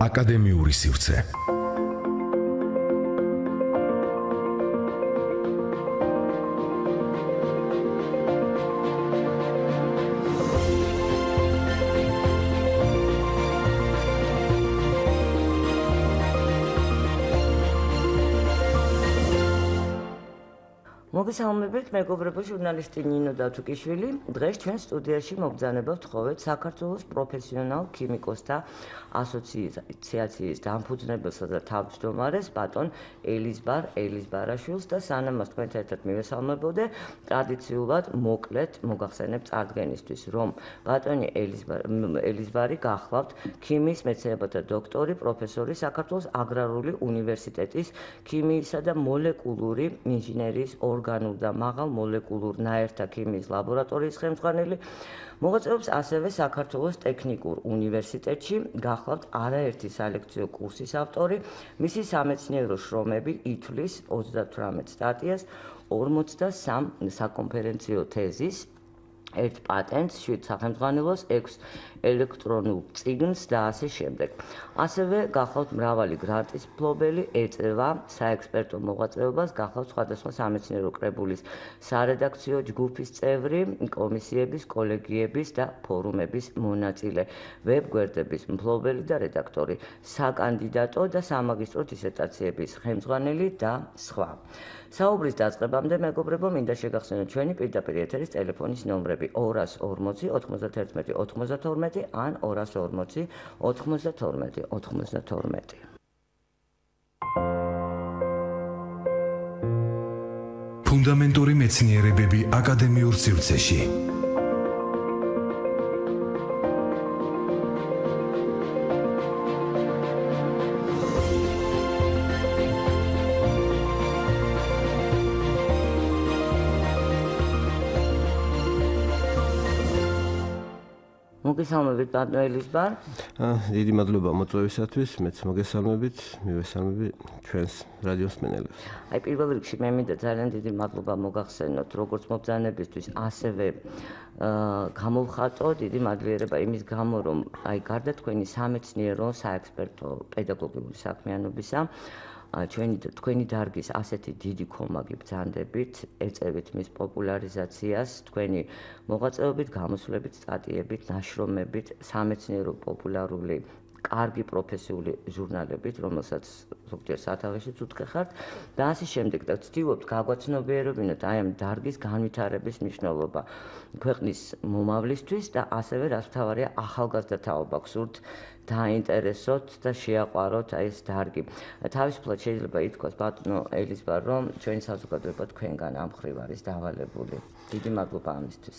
აკადემიური სივრცე. მოგესალმებით, მეგობრებო, ჟურნალისტი ნინო დათუკიშვილი. დღეს ჩვენ სტუდიაში მობრძანებავთ ხოვეთ საქართველოს პროფესიონალ ქიმიკოსთა ასოციაციის დამფუძნებელსა და თავმჯდომარეს ბატონ ელის ბარაშვილს და სანამ მას თქვენთან ერთად მივესალმებოდე, ტრადიციულად მოკლედ მოგახსენებ წარდგენისთვის, რომ ბატონი ელის ბარი გახლავთ ქიმიის მეცნიერებათა დოქტორი, პროფესორი საქართველოს აგრარული უნივერსიტეტის ქიმიისა და მოლეკულური ინჟინერიის ორგანულ და მაღალ მოლეკულურ ნაერთთა ქიმიის ლაბორატორიის ხელმძღვანელი, მოღვაწეობს ასევე საქართველოს ტექნიკურ უნივერსიტეტში, გახლავთ არაერთი სალექციო კურსის ავტორი, მისი სამეცნიერო შრომები ითვლის 38 სტატიას, 43 საკონფერენციო თეზის, 1 პატენტს, 7 სახელმძღვანელოს, 6 ელექტრონულ წიგნს და ასე შემდეგ. ასევე გახლავთ მრავალი გრანტის მფლობელი, ეწევა საექსპერტო მოღვაწეობას, გახლავთ სხვადასხვა სამეცნიერო კრებულის სარედაქციო ჯგუფის წევრი, კომისიების, კოლეგიების და ფორუმების მონაწილე, ვებ-გვერდების მფლობელი და რედაქტორი, საკანდიდატო და სამაგისტრო დისერტაციების ხელმძღვანელი და სხვა. საუბრის დაწყებამდე, მეგობრებო, მინდა შეგახსენოთ ჩვენი პირდაპირ ეთერის ტელეფონის ნომრები 240 91 92 ან 240 92 92. ფუნდამენტური მეცნიერებები აკადემიურ სივრცეში. მოგესალმებით, ბატონ ელის ბარ. დიდი მადლობა მოწვევისათვის, მეც მოგესალმებით, მივესალმები ჩვენს რადიოს მსმენელებს. აი, პირველ რიგში მე მინდა ძალიან დიდი მადლობა მოგახსენოთ, როგორც მობრძანებისთვის, ასევე გამოვხატო დიდი მადლიერება იმის გამო, რომ აი გარდა თქვენი სამეცნიერო, საექსპერტო, პედაგოგიური საქმიანობისა, თქვენი დარგის ასეთი დიდი ქომაგი ბრძანდებით, ეწევით მის პოპულარიზაციას, თქვენი მოღვაწეობით, გამოსვლებით, სტატიებით, ნაშრომებით, სამეცნიერო პოპულარული კარგი პროფესიული ჟურნალებით, რომელსაც ზოგჯერ სათავეშიც უთხრეხართ და ასე შემდეგ და ვცდილობთ გაგვაცნობიერებინოთ აი ამ დარგის განვითარების მნიშვნელობა ქვეყნის მომავლისთვის და ასევე რაც მთავარია ახალგაზრდა თაობა გსურთ დაინტერესოთ და შეაყვაროთ აი ეს დარგი. თავისუფლად შეიძლება ითქვას ბატონო ელის ბარ, რომ ჩვენი საზოგადოება თქვენგან ამ მხრივ არის დავალებული. დიდი მადლობა ამისთვის.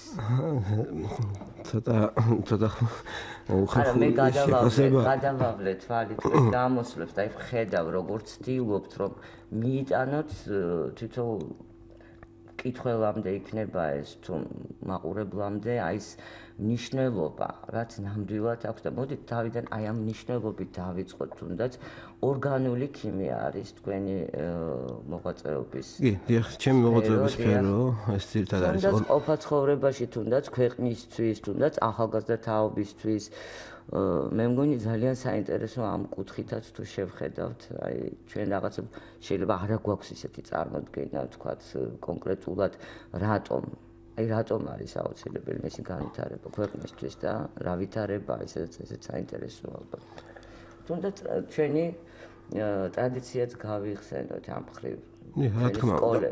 ცოტა არა, მე გადავავლე თვალით გამოსვლებს და აი ხედავ როგორც ცდილობთ რომ მიიტანოთ თითოეულ კითხველამდე იქნება ეს თუ მაყურებლამდე აი ეს ნიშნულობა, რაც ნამდვილად აქვს და მოდით თავიდან აი ამ ნიშნულობით დავიწყოთ, თუნდაც ორგანული ქიმია არის თქვენი მოღვაწეობის. კი, დიახ, ჩემი მოღვაწეობის სფერო, ეს ძირითადად არის. თუნდაც ყოფა ცხოვრებაში, თუნდაც ქვეყნისთვის, თუნდაც ახალგაზრდა თაობისთვის, მე მგონი ძალიან საინტერესო ამ კუთხითაც თუ შევხედავთ, აი ჩვენ რაღაცა შეიძლება არა გვაქვს ისეთი წარმოდგენა, თქვათ კონკრეტულად რატომ არის აუცილებელი მისი განვითარება ქვეყნისთვის და რა ვითარება, ესეც საინტერესოა ალბათ. თუნდაც ჩვენი ტრადიციაც გავიხსენოთ ამ მხრივ. რა თქმა უნდა.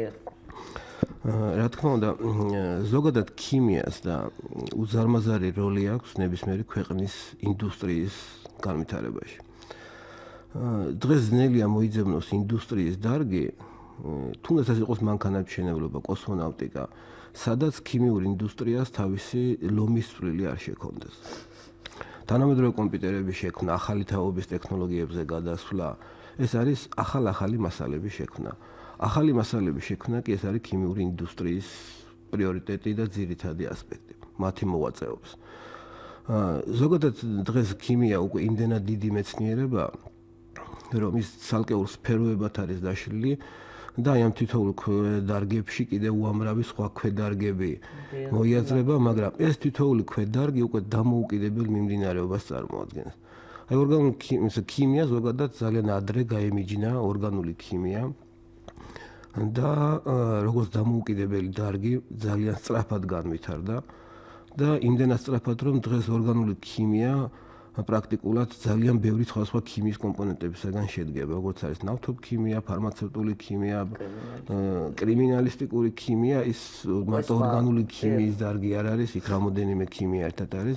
რა თქმა უნდა, ზოგადად ქიმიას და უზარმაზარი როლი აქვს ნებისმიერი ქვეყნის ინდუსტრიის განვითარებაში. დღეს ძნელია მოიძებნოს ინდუსტრიის დარგი, თუნდაც ეს იყოს მანქანათმშენებლობა, კოსმონავტიკა, სადაც ქიმიურ ინდუსტრიას თავისი ლომის წვლილი არ შექონდეს. თანამედროვე კომპიუტერების შექმნა, ახალი თაობის ტექნოლოგიებზე გადასვლა, ეს არის ახალი მასალების შექმნა. ახალი მასალების შექმნა კი ეს არის ქიმიური ინდუსტრიის პრიორიტეტი და ძირითადი ასპექტი, მათი მოღვაწეობის. ზოგადად დღეს ქიმია უკვე იმდენად დიდი მეცნიერება, რომ ის ცალკეულ სფეროებად არის დაშლილი და აი ამ თითოეულ დარგებში კიდევ უამრავი სხვა ქვედარგები მოიაზრება, მაგრამ ეს თითოეული ქვედარგი უკვე დამოუკიდებელ მიმდინარეობას წარმოადგენს. აი ორგანული ქიმია ზოგადად ძალიან ადრე გაემიჯნა ორგანული ქიმია და როგორც დამოუკიდებელი დარგი ძალიან სწრაფად განვითარდა და იმდენად სწრაფად რომ დღეს ორგანული ქიმია პრაქტიკულად ძალიან ბევრი სხვადასხვა ქიმიის კომპონენტებისგან შედგება, როგორც არის ნავთობქიმია, ფარმაცევტული ქიმია, კრიმინალისტიკური ქიმია, ის მარტო ორგანული ქიმიის დარგი არ არის, იქ რამოდენიმე ქიმია ერთად არის.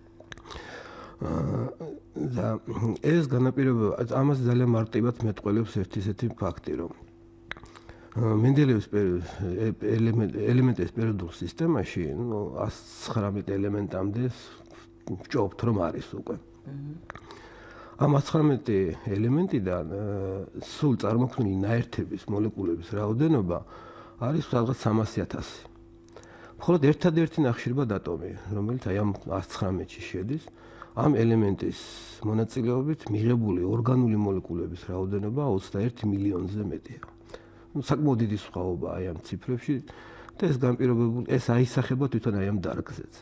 და ეს განაპირობება ამას ძალიან მარტივად მეტყველებს ესეთი ფაქტი, რომ მენდელეევის ელემენტების პერიოდულ სისტემაში 119 ელემენტამდე ვჭობთ რომ არის უკვე. ამ 119 ელემენტიდან სულ წარმოქმნილი ნაერთების მოლეკულების რაოდენობა არის რაღაც 300,000. მხოლოდ ერთადერთი ნახშირბად ატომი, რომელიც აი ამ 119-ში შედის, ამ ელემენტის მონაწილეობით მიღებული ორგანული მოლეკულების რაოდენობა 21 მილიონზე მეტია. საკმაოდ დიდი სხვაობა აი ამ ციფრებში და ეს განპირობებული ეს აისახება თვითონ აი ამ დარგზეც.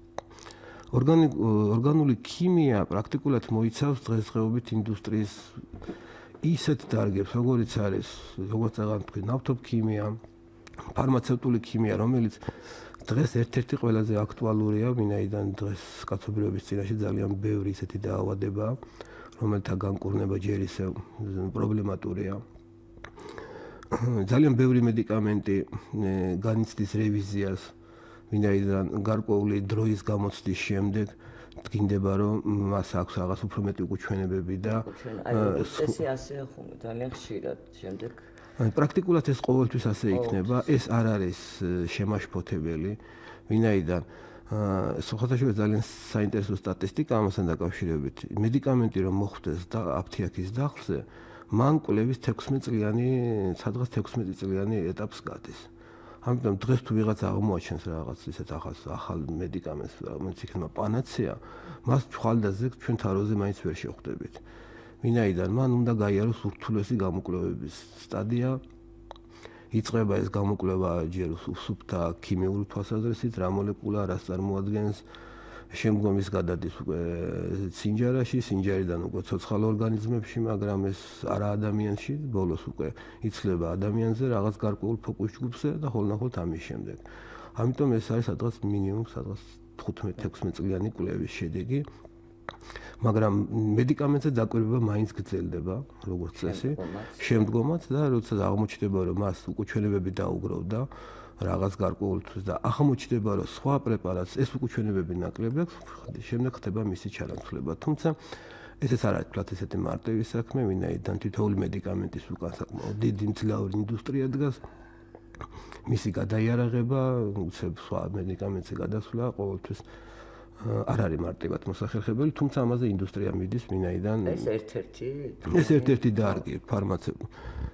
ორგანული ქიმია პრაქტიკულად მოიცავს დღესდღეობით ინდუსტრიის ისეთ დარგებს, როგორც არის, როგორც აღარ თქვი, ნავთობქიმია, ფარმაცევტული ქიმია, რომელიც დღეს ერთ-ერთი ყველაზე აქტუალურია, ვინაიდან დღეს კაცობრიობის წინაშე ძალიან ბევრი ისეთი დაავადება, რომელთა განკურნება ჯერ ისევ პრობლემატურია. ძალიან ბევრი მედიკამენტი განიცდის რევიზიას, ვინაიდან გარკვეული დროის გამოცდის შემდეგ თქინდება, რომ მას აქვს რაღაც უფრო მეტი უკუჩვენებები და ესე ასე ხომ ძალიან ხშირად შემდეგ პრაქტიკულად ეს ყოველთვის ასე იქნება, ეს არ არის შემაშფოთებელი, ვინაიდან სოხათაშვილის ძალიან საინტერესო სტატისტიკა ამასთან დაკავშირებით. მედიკამენტი რომ მოხვდეს და აფთიაქის დახლზე, მან კვლევის 16 წლიანი ეტაპს გადის. ამიტომ დღეს თუ ვიღაცა აღმოაჩენს რაღაც ისეთ ახალ მედიკამენტს, რომელიც იქნება პანაცეა, მას ჩხალ და ზეგს ჩვენ თაროზე მაინც ვერ შევხვდებით. ვინაიდან მან უნდა გაიაროს ურთულესი გამოკვლევების სტადია, იწყება ეს გამოკვლევა ჯერ უსუფთა ქიმიური თვალსაზრისით, რა მოლეკულა რას წარმოადგენს, შემდგომ ის გადადის უკვე სინჯარაში, სინჯარიდან უკვე ცოცხალ ორგანიზმებში, მაგრამ ეს არა ადამიანში, ბოლოს უკვე იცლება ადამიანზე, რაღაც გარკვეულ ფოკუს ჯგუფზე და ხოლმე ამის შემდეგ. ამიტომ ეს არის სადღაც მინიმუმ 15-16 წლიანი კვლევის შედეგი. მაგრამ მედიკამენტზე დაკვირვება მაინც გრძელდება, როგორც წესი, შემდგომაც და როცა აღმოჩნდება, რომ მას უკუჩვენებები დაუგროვდა რაღაც გარკვეულთვის და აღმოჩნდება, რომ სხვა პრეპარატს ეს უკუჩვენებები ნაკლები აქვს, შემდეგ ხდება მისი ჩანაცვლება. თუმცა ესეც არ არის თლათ ესეთი მარტივი საქმე, ვინაიდან თითოეული მედიკამენტის უკან საკმაოდ დიდი მძლავრი ინდუსტრია დგას. მისი გადაიარაღება, უცებ სხვა მედიკამენტზე გადასვლა ყოველთვის არ არის მარტივად მოსახერხებელი, თუმცა ამაზე ინდუსტრია მიდის, ვინაიდან ეს ერთ-ერთი დარგი ფარმაცევტული.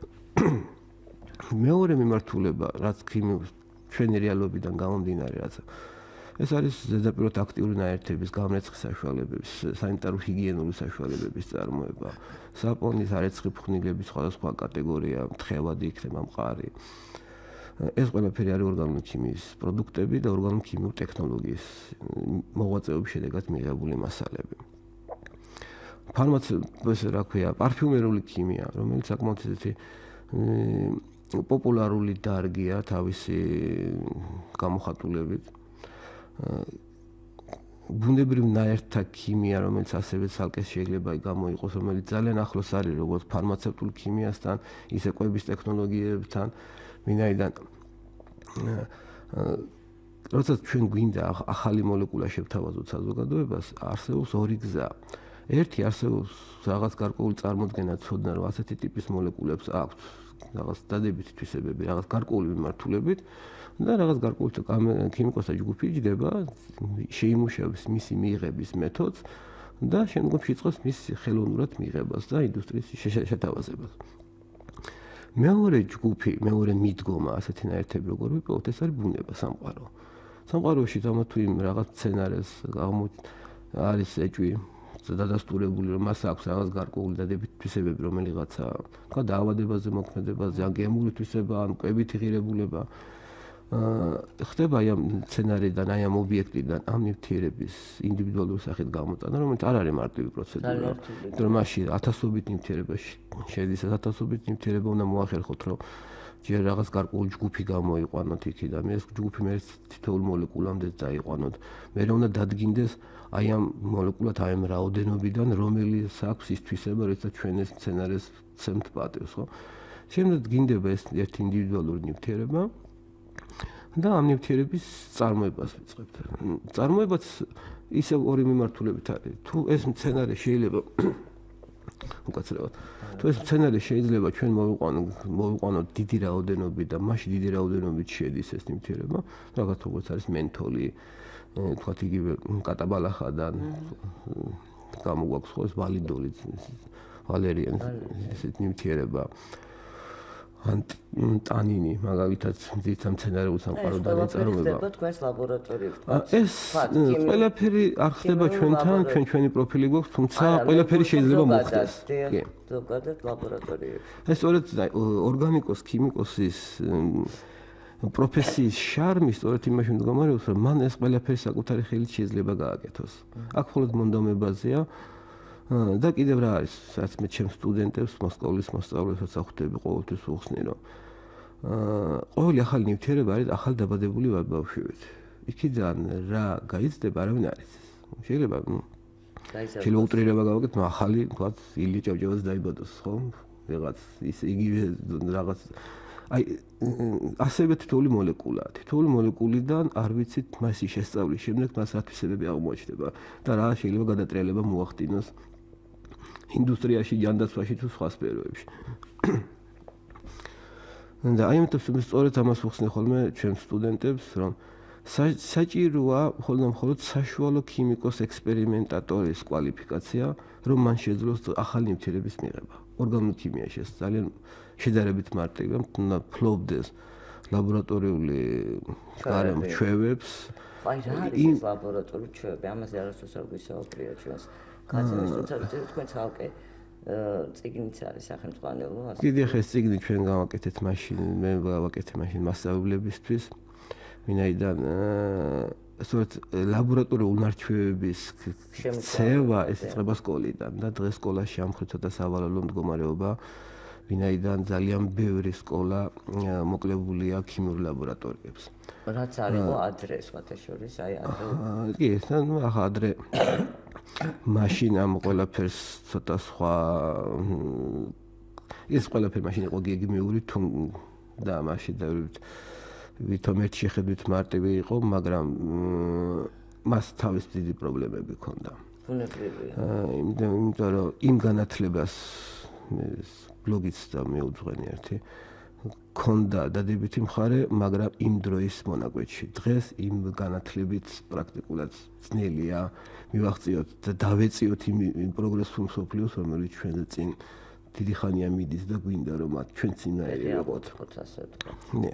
მეორე მიმართულება, რაც ჩვენი რეალობიდან გამომდინარე, რაც ეს არის ზედაპირულად აქტიური ნაერთების გამრეცხის საშუალებების, სანიტარო-ჰიგიენური საშუალებების წარმოება, საპონის არეცხი ფხვნილების სხვადასხვა კატეგორია, თხევადი იქნება მყარი. ეს ყველაფერი არის ორგანული ქიმიის პროდუქტები და ორგანული ქიმიური ტექნოლოგიის მოღვაწეობის შედეგად მიღებული მასალები. რა ქვია, პარფიუმერული ქიმია, რომელიც საკმაოდ ისეთი პოპულარული დარგია თავისი გამოხატულებით. ბუნებრივ ნაერთთა ქიმია, რომელიც ასევე ცალკე შეიძლება გამოიყოს, რომელიც ძალიან ახლოს არის როგორც ფარმაცევტული ქიმიასთან, ისე კვების ტექნოლოგიებთან, ვინაიდან როცა ჩვენ გვინდა ახალი მოლეკულა შევთავაზოთ საზოგადოებას, არსებობს ორი გზა. ერთი არსებობს რაღაც გარკვეული წარმოდგენა ცოდნა, რომ ასეთი ტიპის მოლეკულებს აქვს რაღაც დადებითი თვისებები, რაღაც გარკვეული მიმართულებით და რაღაც გარკვეული ქიმიკოსთა ჯგუფი იჯდება, შეიმუშავებს მისი მიღების მეთოდს და შემდგომში იწყებს მის ხელოვნურად მიღებას და ინდუსტრიის შეთავაზებას. მეორე ჯგუფი, მეორე მიდგომა ასეთი ნაერთები როგორ ვიპოვოთ, ეს არის ბუნება, სამყარო. სამყაროში თამათ თუ იმ რაღაც სცენარეს არის ეჭვი დადასტურებული, რომ მას აქვს რაღაც გარკვეული დადებითი თვისებები, რომელიღაცა დაავადებაზე მოქმედებაზე, ან გემური თვისება, ან კვებითი ღირებულება. ხდება აი ამ სცენარიდან, აი ამ ობიექტიდან ამ ნივთიერების ინდივიდუალური სახით გამოტანა, რომელიც არ არის მარტივი პროცედურა. იმიტომ რომ მაშინ ათასობით ნივთიერება შედის, ათასობით ნივთიერება უნდა მოახერხოთ, რომ ჯერ რაღაც გარკვეული ჯგუფი გამოიყვანოთ იქიდან, ეს ჯგუფი მე თითოეულ მოლეკულამდე დაიყვანოთ. მე უნდა დადგინდეს აი ამ მოლეკულად აი ამ რაოდენობიდან, რომელიც აქვს ის თვისება, როცა ჩვენ ეს სცენარეს ცემთ პატევს, ხო? შემდეგ გინდება ეს ერთი ინდივიდუალური ნივთიერება და ამ ნივთიერების წარმოებას ვიწყებთ. წარმოებაც ისევ ორი მიმართულებით არის. თუ ეს სცენარი შეიძლება უკაცრავად. თუ ეს სცენარი შეიძლება ჩვენ მოვიყვანოთ დიდი რაოდენობით და მასში დიდი რაოდენობით შედის ეს ნივთიერება, რაღაც როგორც არის მენთოლი, თქვათ იგივე კატაბალახადან გამოგვაქვს ხო ეს ვალიდოლი, ვალერიანი ესეთ ნივთიერება. ტანინი მაგალითად ძირითადად მცენარეულ სამყაროდან ეწარმოება. თქვენს ლაბორატორიებში. ეს ყველაფერი არ ხდება ჩვენთან, ჩვენი პროფილი გვაქვს, თუმცა ყველაფერი შეიძლება მოხდეს. კი, ზოგადად ლაბორატორიებში. ეს სწორედ ორგანიკოს, ქიმიკოსის პროფესიის შარმი სწორედ იმაში მდგომარეობს, რომ მან ეს ყველაფერი საკუთარი ხელით შეიძლება გააკეთოს. აქ მხოლოდ მონდომებაზეა და კიდევ რა არის, რაც მე ჩემს სტუდენტებს მოსკოვის მოსწავლეებს ახვდები ყოველთვის უხსნი, რომ ყოველი ახალი ნივთიერება არის ახალ დაბადებული ბავშვებით. იქიდან რა გაიცდება, არავინ არ იცის. შეიძლება უტრირება გავაკეთოთ, მაგრამ ახალი, თქვათ, ილია ჭავჭავაძე დაიბადოს, ხო? რაღაც ის იგივე რაღაც აი ასევე თითოეული მოლეკულა. თითოეული მოლეკულიდან არ ვიცით მასი შესწავლის შემდეგ მას რა თვისებები აღმოჩნდება და რა შეიძლება გადატრიალება მოახდინოს ინდუსტრიაში, ჯანდაცვაში თუ სხვა სფეროებში. და აი ამიტომ სწორედ ამას ვუხსნი ხოლმე ჩემს სტუდენტებს, რომ საჭიროა მხოლოდ საშუალო ქიმიკოს ექსპერიმენტატორის კვალიფიკაცია, რომ მან შეძლოს ახალი ნივთიერების მიღება. ორგანულ ქიმიაში ეს ძალიან შედარებით მარტივია, უნდა ფლობდეს ლაბორატორიული ჩვევებს. აი რა არის ეს ლაბორატორიული ჩვევები? ამაზე არასდროს არ გვისაუბრია ჩვენს კაცებს, თუმცა თქვენ ცალკე წიგნიც არის სახელმწიფო. კიდე ხეს წიგნი ჩვენ გავაკეთეთ მაშინ, მე გავაკეთე მაშინ მასწავლებლებისთვის, ვინაიდან სწორედ ლაბორატორიული უნარჩვევების ცევა ეს იწყება სკოლიდან და დღეს სკოლაში ამხრით და სავალალო მდგომარეობა, ვინაიდან ძალიან ბევრი სკოლა მოკლებულია ქიმიურ ლაბორატორიებს. რაც არისო ადრე სხვათა შორის, აი ადრე. კი, ახლა ადრე მაშინ ამ ყველაფერს ცოტა სხვა ეს ყველაფერი მაშინ იყო გეგმიური და მაშინ ვითომ ერთ შეხედვით მარტივი იყო, მაგრამ მას თავის დიდი პრობლემები ჰქონდა. ბუნებრივია. იმიტომ რომ იმ განათლებას ეს ბლოგიც და მეუძღვენი ერთი ჰქონდა დადებითი მხარე, მაგრამ იმ დროის მონაკვეთში. დღეს იმ განათლებით პრაქტიკულად ძნელია მივაღწიოთ და დავეწიოთ იმ პროგრესულ მსოფლიოს, რომელიც ჩვენ წინ დიდი ხანია მიდის და გვინდა რომ მათ ჩვენ წინაერი ვიყოთ. ნე.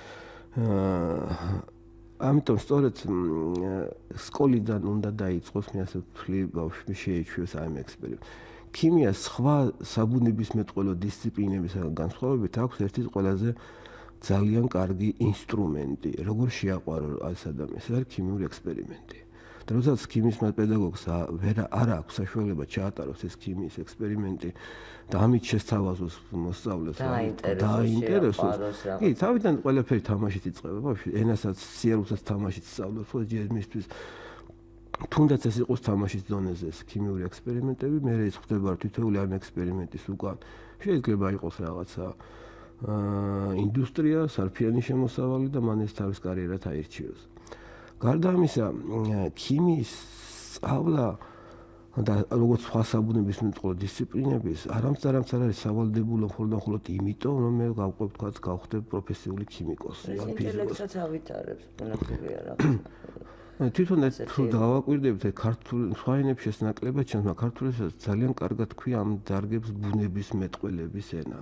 ამიტომ სწორედ სკოლიდან უნდა დაიწყოს, მე ასე ვთვლი, ბავშვი შეეჩვიოს აი ამ ექსპერიმენტს. ქიმიას სხვა საბუნებისმეტყველო დისციპლინებისგან განსხვავებით აქვს ერთი ყველაზე ძალიან კარგი ინსტრუმენტი, როგორ შეაყვარო ეს ადამიანს, ეს არის ქიმიური ექსპერიმენტი. და როდესაც ქიმიის პედაგოგს არ აქვს საშუალება ჩაატაროს ეს ქიმიის ექსპერიმენტი და ამით შესთავაზოს მოსწავლეს დაინტერესოს. კი, თავიდან ყველაფერი თამაშით იწყება, ბავშვი ენასაც, სიარულსაც თამაშით სწავლობს, ხო, ჯერ მისთვის თუნდაც ეს იყოს თამაშის დონეზე ეს ქიმიური ექსპერიმენტები, მე ის ხდება თითოეული ამ ექსპერიმენტის უკან შეიძლება იყოს რაღაცა ინდუსტრია, სარფიანი შემოსავალი და მან ეს თავის კარიერად აირჩიოს. გარდა ამისა, ქიმიის სწავლა და როგორც სხვა საბუნებისმეტყველო დისციპლინების არამც არ არის სავალდებულო მხოლოდ იმიტომ, რომ მე გავხდებ პროფესიული ქიმიკოსი. ეს ინტელექტსაც ავითარებს, ბუნებრივია რა. თვითონ თუ დავაკვირდებით ქართულ სხვა ენებში ეს ნაკლებად ჩანს, მაგრამ ქართულსაც ძალიან კარგად ქვია ამ დარგებს ბუნებისმეტყველების ენა.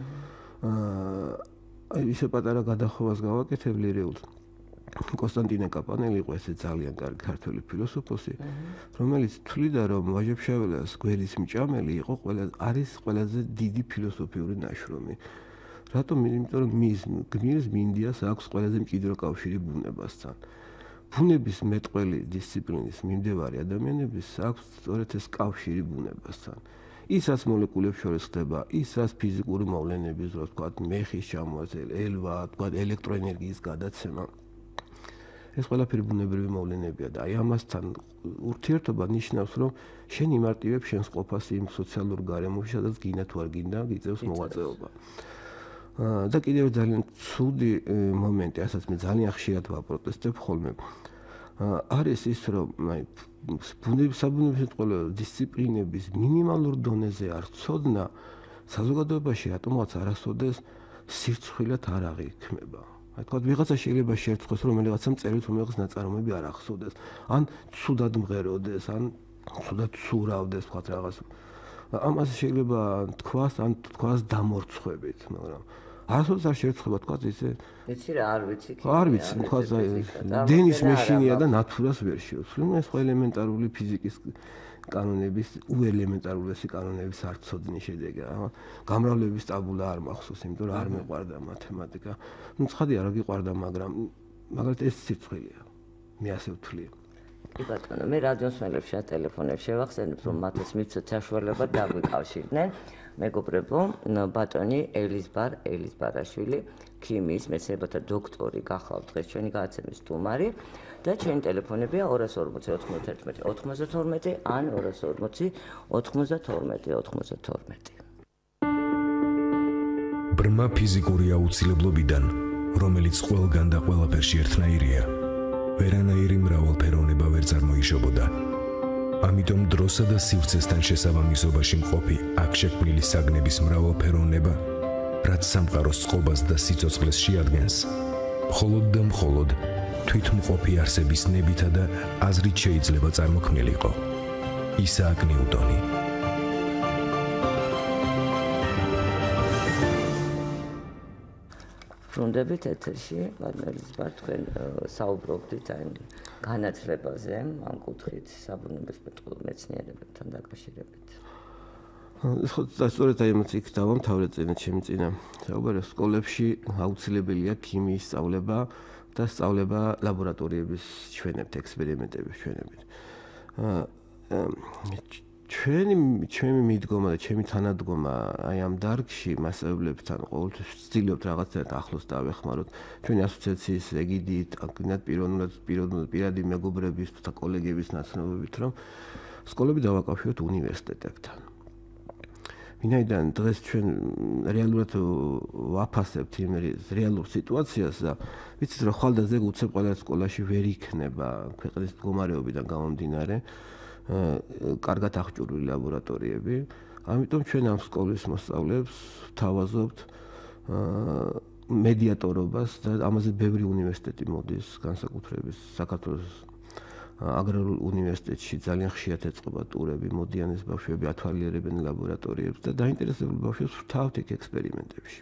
ისე პატარა გადახოვას გავაკეთებ ლირეულს. კონსტანტინე კაპანელი იყო ესე ძალიან კარგი ქართველი ფილოსოფოსი, რომელიც თვლიდა, რომ ვაჟა-ფშაველას გველის მჭამელი არის ყველაზე დიდი ფილოსოფიური ნაშრომი. რატომ? იმიტომ რომ მის გმირს მინდიას აქვს ყველაზე მჭიდრო კავშირი ბუნებასთან. ბუნების მეტყველი დისციპლინის მიმდევარი ადამიანების აქვს სწორედ ეს კავშირი ბუნებასთან. ისაც მოლეკულებს შორის ხდება, ისაც ფიზიკური მოვლენების დროს, თქვათ, მეხის ჩამოაზრება, ელვა, თქვათ, ელექტროენერგიის გადაცემა. ეს ყველაფერი ბუნებრივი მოვლენებია და აი ამასთან ურთიერთობა ნიშნავს, რომ შენ იმარტივებ შენს ყოფას იმ სოციალურ გარემოში, სადაც გინდა თუ არ გინდა, გიწევს მოღვაწეობა. და კიდევ ძალიან ცუდი მომენტი, ასაც მე ძალიან ხშირად ვაპროტესტებ ხოლმე. არის ის, რომ აი საბუნებისმეტყველო დისციპლინების მინიმალურ დონეზე არ ცოდნა, საზოგადოებაში რატომღაც არასოდეს სირცხვილად არ აღიქმება. აი თქვა ვიღაცა შეიძლება შეერწყოს, რომ რომელიღაცამ წერილს რომელიღაც ნაწარმოები არ ახსოვდეს, ან ცუდად მღეროდეს, ან ცუდად ცურავდეს, თქვა რაღაც. ამას შეიძლება თქვას, ან თქვას დამორცხვებით, მაგრამ არასოდეს არ შეერწყება თქვა ისე. ვიცი რა, არ ვიცი. არ ვიცი, თქვა დენის მეშინია და ნათურას ვერ შეოცვლი. ეს ყველა ელემენტარული ფიზიკის კანონების, უელემენტარულესი კანონების არ ცოდნის შედეგი. გამრავლების ტაბულა არ მახსოვს, იმიტომ რომ არ მეყვარდა მათემატიკა. ცხადია რა გიყვარდა, მაგრამ მაგალითად ეს სირცხვილია. მე ასე ვთვლი. კი ბატონო, მე რადიოსმენებს შეტელეფონებს შევახსენებ, რომ მათაც მიცოთ საშუალება დაგვიკავშირდნენ. მეგობრებო, ბატონი ელიზბარაშვილი, ქიმიის მეცნიერებათა დოქტორი გახლავთ დღეს ჩვენი გადაცემის სტუმარი და ჩვენი ტელეფონებია 240 91 92 ან 240 92 92. ბრმა ფიზიკური აუცილებლობიდან, რომელიც ყველგან და ყველაფერში ერთნაირია, ვერანაირი მრავალფეროვნება ვერ წარმოიშობოდა. ამიტომ დროსა და სივრცესთან შესაბამისობაში მყოფი აქ შექმნილი საგნების მრავალფეროვნება, რაც სამყაროს წყობას და სიცოცხლეს შეადგენს, მხოლოდ და მხოლოდ თვითმყოფი არსების ნებითა და აზრით შეიძლება წარმოქმნილიყო. ისააკ ნიუტონი. ბრუნდებით ეთერში, ბატონელიზბარ, თქვენ საუბრობდით აი განათლებაზე, ამ კუთხით საბუნებისმეტყველო მეცნიერებებთან დაკავშირებით. ხო, სწორედ აი ამაც იქ დავამთავრე ჩემი წინა საუბარი. სკოლებში აუცილებელია ქიმიის სწავლება და სწავლება ლაბორატორიების ჩვენებთ, ექსპერიმენტების ჩვენებით. ჩემი მიდგომა და ჩემი თანადგომა აი ამ დარგში მასწავლებლებთან ყოველთვის ვცდილობთ რაღაცნაირად ახლოს დავეხმაროთ ჩვენი ასოციაციის ეგიდით, აკინათ პირადი მეგობრების და კოლეგების ნაცნობებით, რომ სკოლები დავაკავშიროთ უნივერსიტეტებთან. ვინაიდან დღეს ჩვენ რეალურად ვაფასებთ იმ რეალურ სიტუაციას და ვიცით რომ ხვალდაზე უცებ ყველა სკოლაში ვერ იქნება ქვეყნის მდგომარეობიდან გამომდინარე კარგად აღჭურვილი ლაბორატორიები. ამიტომ ჩვენ ამ სკოლის მოსწავლეებს ვთავაზობთ მედიატორობას და ამაზე ბევრი უნივერსიტეტი მოდის განსაკუთრებით საქართველოს აგრარულ უნივერსიტეტში ძალიან ხშირად ეწყობა ტურები, მოდიან ეს ბავშვები ათვალიერებენ ლაბორატორიებს და დაინტერესებული ბავშვებს ვრთავთ იქ ექსპერიმენტებში.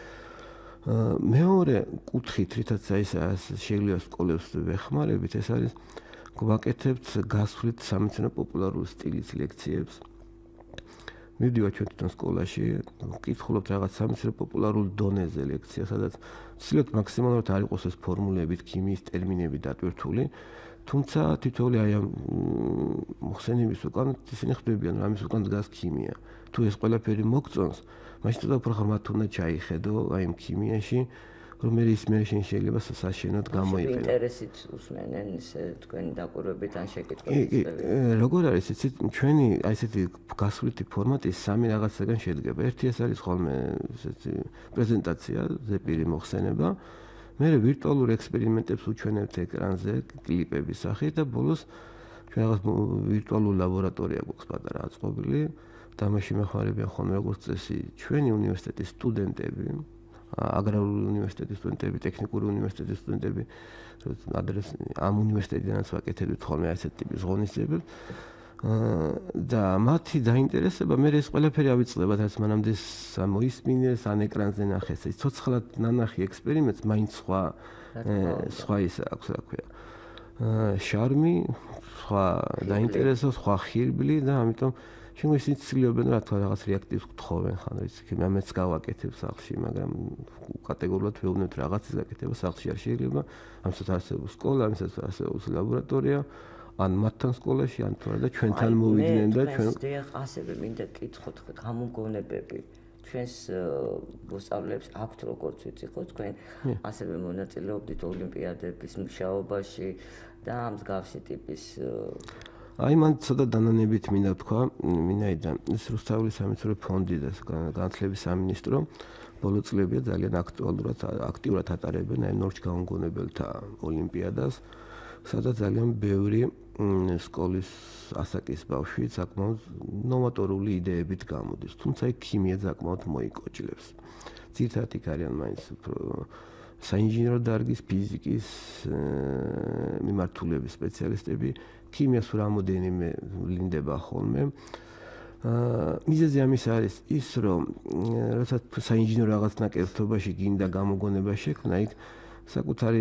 მეორე კუთხით, რითაც შეიძლება სკოლებს ვეხმარებით, ეს არის გვაკეთებთ გასვლით სამეცნიერო პოპულარულ სტილის ლექციებს. მივდივართ ჩვენ თვითონ სკოლაში, ვკითხულობთ რაღაც სამეცნიერო პოპულარულ დონეზე ლექცია, სადაც ვცდილობთ მაქსიმალურად არ იყოს ეს ფორმულებით, ქიმიის ტერმინები დატვირთული, თუმცა თითოეული აი ამ მოხსენების უკან ისინი ხდებიან, რომ ამის უკან დგას ქიმია. თუ ეს ყველაფერი მოგწონს, მაშინ უფრო ხარბად უნდა ჩაიხედო აი ამ ქიმიაში, რომ მე შეიძლება საშენოდ გამოიყენო. ინტერესით უსმენენ ისე თქვენი დაკვირვებით ან შეკითხვებით. კი, როგორ არის იცით, ჩვენი აი ესეთი გასვლითი ფორმატი სამი რაღაცისგან შედგება. ერთი ეს არის ხოლმე ესეთი პრეზენტაცია, ზეპირი მოხსენება. მე ვირტუალურ ექსპერიმენტებს უჩვენებთ ეკრანზე კლიპების სახით და ბოლოს ჩვენ რაღაც ვირტუალურ ლაბორატორია გვაქვს პატარა აწყობილი და მაშინ მეხმარებიან ხოლმე როგორც წესი ჩვენი უნივერსიტეტის სტუდენტები, აგრარული უნივერსიტეტის სტუდენტები, ტექნიკური უნივერსიტეტის სტუდენტები, ადრეს ამ უნივერსიტეტიდანაც ვაკეთებთ ხოლმე ასეთ ტიპის ღონისძიებებს და მათი დაინტერესება მე ეს ყველაფერი ავიწყდებათ, რაც მანამდე მოისმინეს, ან ეკრანზე ნახეს. ეს ცოცხლად ნანახი ექსპერიმენტს მაინც სხვა ის აქვს, რა ქვია. შარმი, სხვა დაინტერესება, სხვა ხიბლი და ამიტომ შენ ისინი ცდილობენ რა თქმა რაღაც რეაქტივს გთხოვენ ხან ვიცი ამეც გავაკეთებ სახლში მაგრამ კატეგორიულად ვეუბნებთ რაღაცის გაკეთება სახლში არ შეიძლება ამასაც არსებობს სკოლა ამასაც არსებობს ლაბორატორია ან მათთან სკოლაში ან თორე და ჩვენთან მოვიდნენ და ჩვენ ასევე მინდა გკითხოთ გამოგონებები ჩვენს მოსწავლეებს აქვთ როგორც ვიცი ხო თქვენ ასევე მონაწილეობდით ოლიმპიადების მუშაობაში და მსგავსი ტიპის აი მან ცოტა დანანებით მინდა თქვა მინაიდან ეს რუსთავის სამეცნიერო ფონდი და განათლების სამინისტრო ბოლო წლებია ძალიან აქტიურად ატარებენ აი ნორჩ გამოგონებელთა ოლიმპიადას სადაც ძალიან ბევრი სკოლის ასაკის ბავშვი საკმაოდ ნოვატორული იდეებით გამოდის თუმცა იქ ქიმია საკმაოდ მოიკოჭლებს ძირთადად იქ არიან მაინც საინჟინრო დარგის ფიზიკის მიმართულების სპეციალისტები ქიმიას რამოდენიმე ლინდება ხოლმე მიზეზი ამის არის ის რომ როცა საინჟინრო რაღაც ნაკეთობაში გინდა გამოგონება შექმნა იქ საკუთარი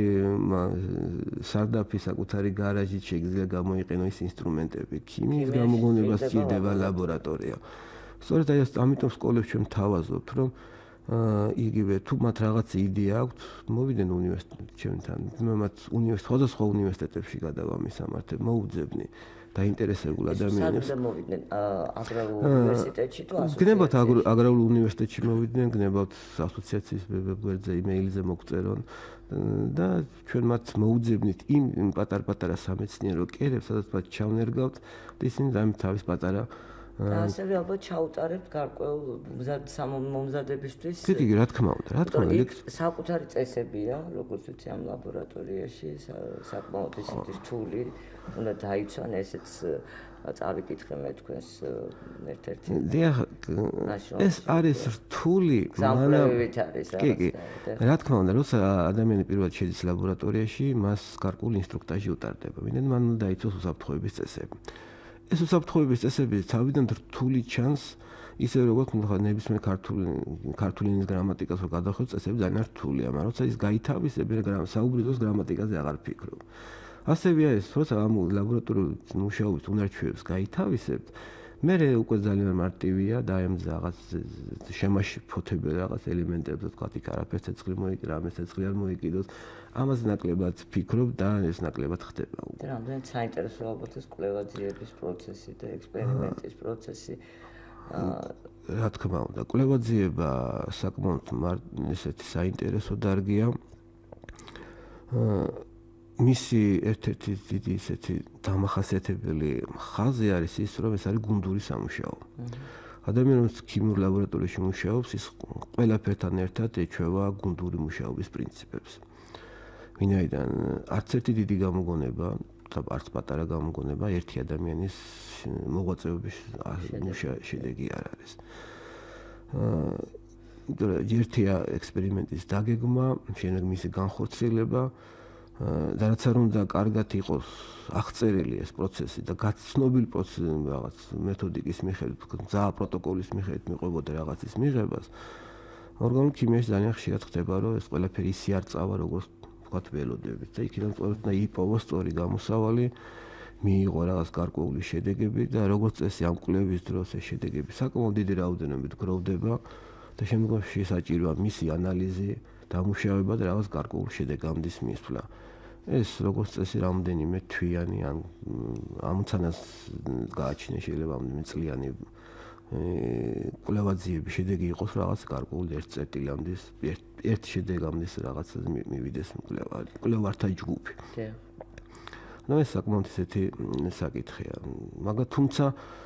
სარდაფი საკუთარი გარაჟით შეიძლება გამოიყენო ის ინსტრუმენტები ქიმიის გამოგონებას სჭირდება ლაბორატორია სწორედ აი ამიტომ სკოლებში ჩვენ თავაზობთ რომ იგივე თუ მათ რაღაც იდეა აქვთ მოვიდნენ უნივერსიტეტში ჩვენთან მათ სხვადასხვა უნივერსიტეტებში გადავამისამართებ მოუძებნი დაინტერესებულ ადამიანებს მოვიდნენ აგრარულ უნივერსიტეტში თუ ასოციაციებში გნებავთ აგრარულ უნივერსიტეტში მოვიდნენ გნებავთ ასოციაციის ვებგვერდზე იმეილზე მოგწერონ და ჩვენ მათ მოუძებნით იმ პატარ-პატარა სამეცნიერო კერებს სადაც მათ ჩავნერგავთ და ისინი თავის პატარა და ასევე ალბათ ჩაუტარებთ გარკვეულ მომზადებისთვის კი რა თქმა უნდა საკუთარი წესებია როგორც ვიცი ამ ლაბორატორიაში საკმაოდ ისეთი რთული უნდა დაიცვან ესეც წავიკითხე მე თქვენს ერთ-ერთი ეს არის რთული ზამთრობით არის კი რა თქმა უნდა როცა ადამიანი პირველად შედის ლაბორატორიაში მას გარკვეული ინსტრუქტაჟი utardeba ვინმე მან უნდა დაიცვას უსაფრთხოების წესები ეს უსაფრთხოების წესები თავიდან რთული ჩანს ისე როგორც ნებისმიერ ქართული ენის გრამატიკას რო გადახედოთ წესები ძალიან რთულია მაგრამ როცა ის გაითავისებენ საუბრისას გრამატიკაზე აღარ ფიქრობ ასევე ეს როცა ამ ლაბორატორიულ მუშაობის უნარჩვევებს გაითავისებთ მე უკვე ძალიან მარტივია და აი ამ რაღაც შემაშფოთებელ რაღაც ელემენტებზე თქვა იქ არაფერს ცეცხლი მოიკიდა ამას ცეცხლი არ მოიკიდოს ამაზე ნაკლებად ფიქრობ და ეს ნაკლებად ხდება უკვე და რამდენად საინტერესო ალბათ ეს კვლევაძიების პროცესი და ექსპერიმენტის პროცესი რა თქმა უნდა კვლევაძიება საკმაოდ ესეთი საინტერესო დარგია მისი ერთ-ერთი დიდი ისეთი დამახასიათებელი ხაზი არის ის, რომ ეს არის გუნდური სამუშაო. ადამიანს ქიმიურ ლაბორატორიაში მუშაობს, ის ყველაფერთან ერთად ეჩვევა გუნდური მუშაობის პრინციპებს. ვინაიდან არც ერთი დიდი გამოგონება, არც პატარა გამოგონება ერთი ადამიანის მოღვაწეობის შედეგი არ არის. ერთია ექსპერიმენტის დაგეგმა, შემდეგ მისი განხორციელება და რაც არ უნდა კარგად იყოს აღწერილი ეს პროცესი და გაცნობილი პროცესი რაღაც მეთოდიკის მიხედვით, ძაა პროტოკოლის მიხედვით მიყვებოდა რაღაცის მიღებას. ორგანულ ქიმიაში ძალიან ხშირად ხდება, რომ ეს ყველაფერი ისე არ წავა, როგორც ვთქვათ ველოდებით და იქიდან სწორედ იპოვა სწორი გამოსავალი, მიიღო რაღაც გარკვეული შედეგები და როგორც წესი ამ კვლევის დროს ეს შედეგები საკმაოდ დიდი რაოდენობით გროვდება და შემდგომში საჭიროა მისი ანალიზი, დამუშავება და რაღაც გარკვეულ შედეგამდის მისვლა. ეს როგორც წესი რამდენიმე თვიანი ან ამცანას გააჩნია შეიძლება რამდენიმე წლიანი კვლევაძიების შედეგი იყოს რაღაც გარკვეული ერთ შედეგამდის რაღაცაზე მივიდეს კვლევართა ჯგუფი. ნუ ეს საკმაოდ ისეთი საკითხია. მაგრამ თუმცა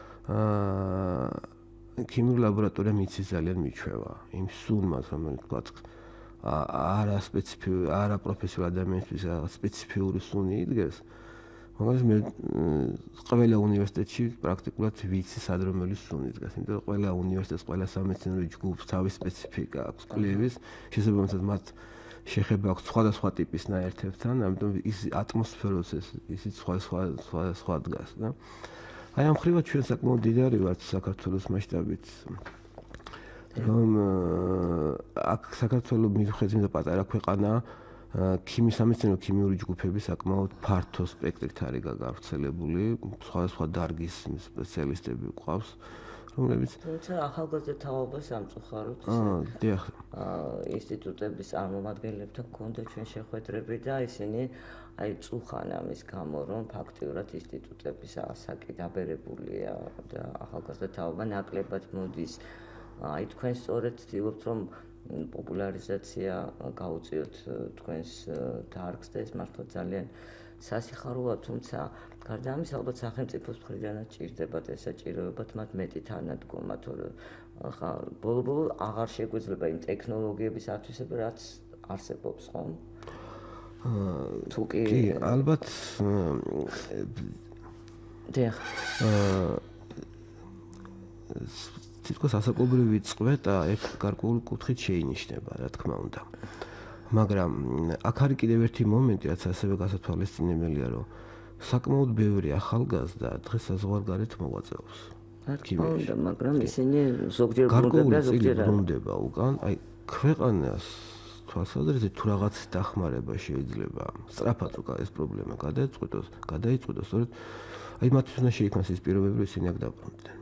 ქიმიურ ლაბორატორია მიცის ძალიან მიჩვევა იმ სუნმას რომელიც თქვა არა პროფესიულ ადამიანისთვის რაღაც სპეციფიური სუნი იდგეს. მაგალითად მე ყველა უნივერსიტეტში პრაქტიკულად ვიცი სადრომელი სუნი იდგეს. იმიტომ რომ ყველა უნივერსიტეტს, ყველა სამეცნიერო ჯგუფს თავის სპეციფიკა აქვს კვლევის, შესაბამისად მათ შეხება აქვს სხვადასხვა ტიპის ნაერთებთან, ამიტომ ის ატმოსფეროს ისიც სხვა დგას და აი ამ ხრივად ჩვენ საკმაოდ დიდარი ვართ საქართველოს მასშტაბით. რომ აქ საქართველოს მიხედვით პატარა ქვეყანა ქიმიის სამეცნიერო ქიმიური ჯგუფები საკმაოდ ფართო სპექტრით არის გავრცელებული, სხვადასხვა დარგის სპეციალისტები გვყავს, რომლებიც თუმცა ახალგაზრდა თაობას ამწუხაროთ დიახ ინსტიტუტების წარმომადგენლებთან გქონდა ჩვენ შეხვედრები და ისინი აი წუხან ამის გამო რომ ფაქტიურად ინსტიტუტების ასაკი დაბერებულია და ახალგაზრდა თაობა ნაკლებად მოდის აი თქვენ სწორედ ვცდილობთ რომ პოპულარიზაცია გაუწიოთ თქვენს დარგს და ეს მართლა ძალიან სასიხარულოა, თუმცა გარდა ამისა ალბათ სახელმწიფოს მხრიდანაც ჭირდებათ ეს საჭიროებათ მათ მეტი თანადგომა, თორემ ხა ბოლო-ბოლო აღარ შეგვეძლება იმ ტექნოლოგიების ათვისება, რაც არსებობს, ხო? თუ კი ალბათ დიახ თითქოს ასაკობრივი წყვეტა ერთ გარკვეულ კუთხით შეინიშნება, რა თქმა უნდა. მაგრამ აქ არის კიდევ ერთი მომენტი, რაც ასევე გასათვალისწინებელია, რომ საკმაოდ ბევრი ახალგაზრდა დღეს საზღვარგარეთ მოღვაწეობს. რა თქმა უნდა, მაგრამ ისინი ზოგჯერ ბრუნდება უკან, აი ქვეყანას თვალსაზრისით თუ რაღაც დახმარება შეიძლება სწრაფად რო ეს პრობლემა გადაიწყვეტოს, სწორედ აი მათთვის უნდა შეიქმნას ის პირობები, რომ ისინი აქ დაბრუნდნენ.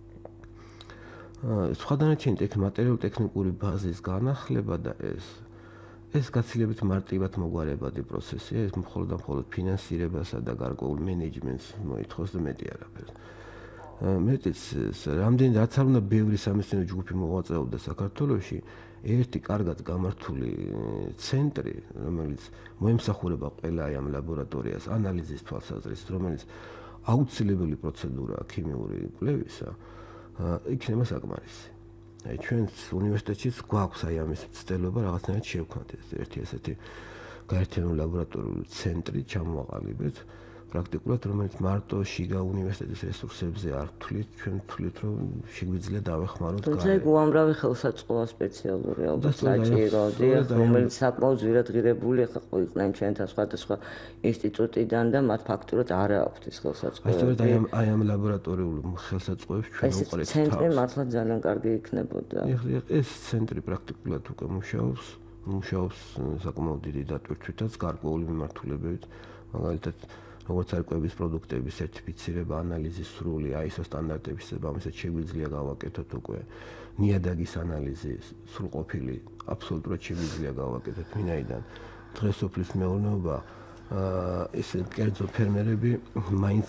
სხვა დანარჩენი მატერიალურ-ტექნიკური ბაზის განახლება და ეს გაცილებით მარტივად მოგვარებადი პროცესია, ეს მხოლოდ ფინანსირებასა და გარკვეულ მენეჯმენტს მოითხოვს და მეტი არაფერს. მეტიც რაც არ უნდა ბევრი სამეცნიერო ჯგუფი მოღვაწეობდა საქართველოში, ერთი კარგად გამართული ცენტრი, რომელიც მოემსახურება ყველა აი ამ ლაბორატორიას ანალიზის თვალსაზრისით, რომელიც აუცილებელი პროცედურაა ქიმიური კვლევისა, იქნება საკმარისი. აი ჩვენს უნივერსიტეტშიც გვაქვს აი ამის ცდელობა რაღაცნაირად შევქმნათ ერთი ესეთი გაერთიანებული ლაბორატორიული ცენტრი ჩამოვაყალიბეთ პრაქტიკულად, რომელიც მარტო შიგა უნივერსიტეტის რესურსებზე არ თვლით, ჩვენ თვლით, რომ შეგვიძლია დავეხმაროთ გარე. თუმცა ეგ უამრავი ხელსაწყოა სპეციალური ალბათ საჭირო, რომელიც საკმაოდ ძვირადღირებული იყვნენ ჩვენთან სხვადასხვა ინსტიტუტიდან და მათ ფაქტურად არ აქვთ ეს ხელსაწყოები. სწორედ აი ამ ლაბორატორიული ხელსაწყოებს ჩვენ უყურებთ. ეს ცენტრი მართლა ძალიან კარგი იქნებოდა. ეს ცენტრი პრაქტიკულად უკვე მუშაობს საკმაოდ დიდი დატვირთვითაც, გარკვეული მიმართულებებით, მაგალითად როგორც არის კვების პროდუქტების სერტიფიცირება, ანალიზი სრული ISO სტანდარტების შესაბამისად შეგვიძლია გავაკეთოთ უკვე ნიადაგის ანალიზი სრულყოფილი, აბსოლუტურად შეგვიძლია გავაკეთოთ ვინაიდან დღეს სოფლის მეურნეობა ეს კერძო ფერმერები მაინც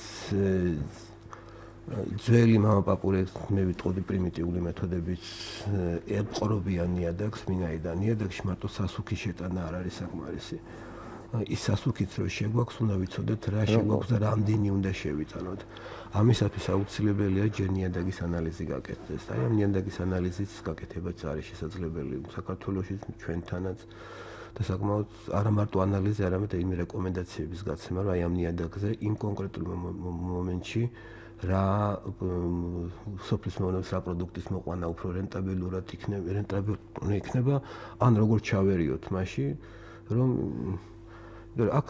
ძველი მამაპაპურებს მე ვიტყოდი პრიმიტიული მეთოდებით ეპყრობიან ნიადაგს, ვინაიდან ნიადაგში მარტო სასუქის შეტანა არ არის საკმარისი. ის სასუქიც რო შეგვაქვს, უნდა ვიცოდეთ რა შეგვაქვს და რამდენი უნდა შევიტანოთ. ამისათვის აუცილებელია ჯერ ნიადაგის ანალიზი გაკეთდეს. აი ამ ნიადაგის ანალიზის გაკეთებაც არის შესაძლებელი საქართველოში ჩვენთანაც და საკმაოდ არა მარტო ანალიზი, არამედ იმ რეკომენდაციების გაცემა, რომ აი ამ ნიადაგზე იმ კონკრეტულ მომენტში რა სოფლის მეურნეობის რა პროდუქტის მოყვანა უფრო რენტაბელურად იქნება, ან როგორ ჩავერიოთ მაშინ, რომ აქ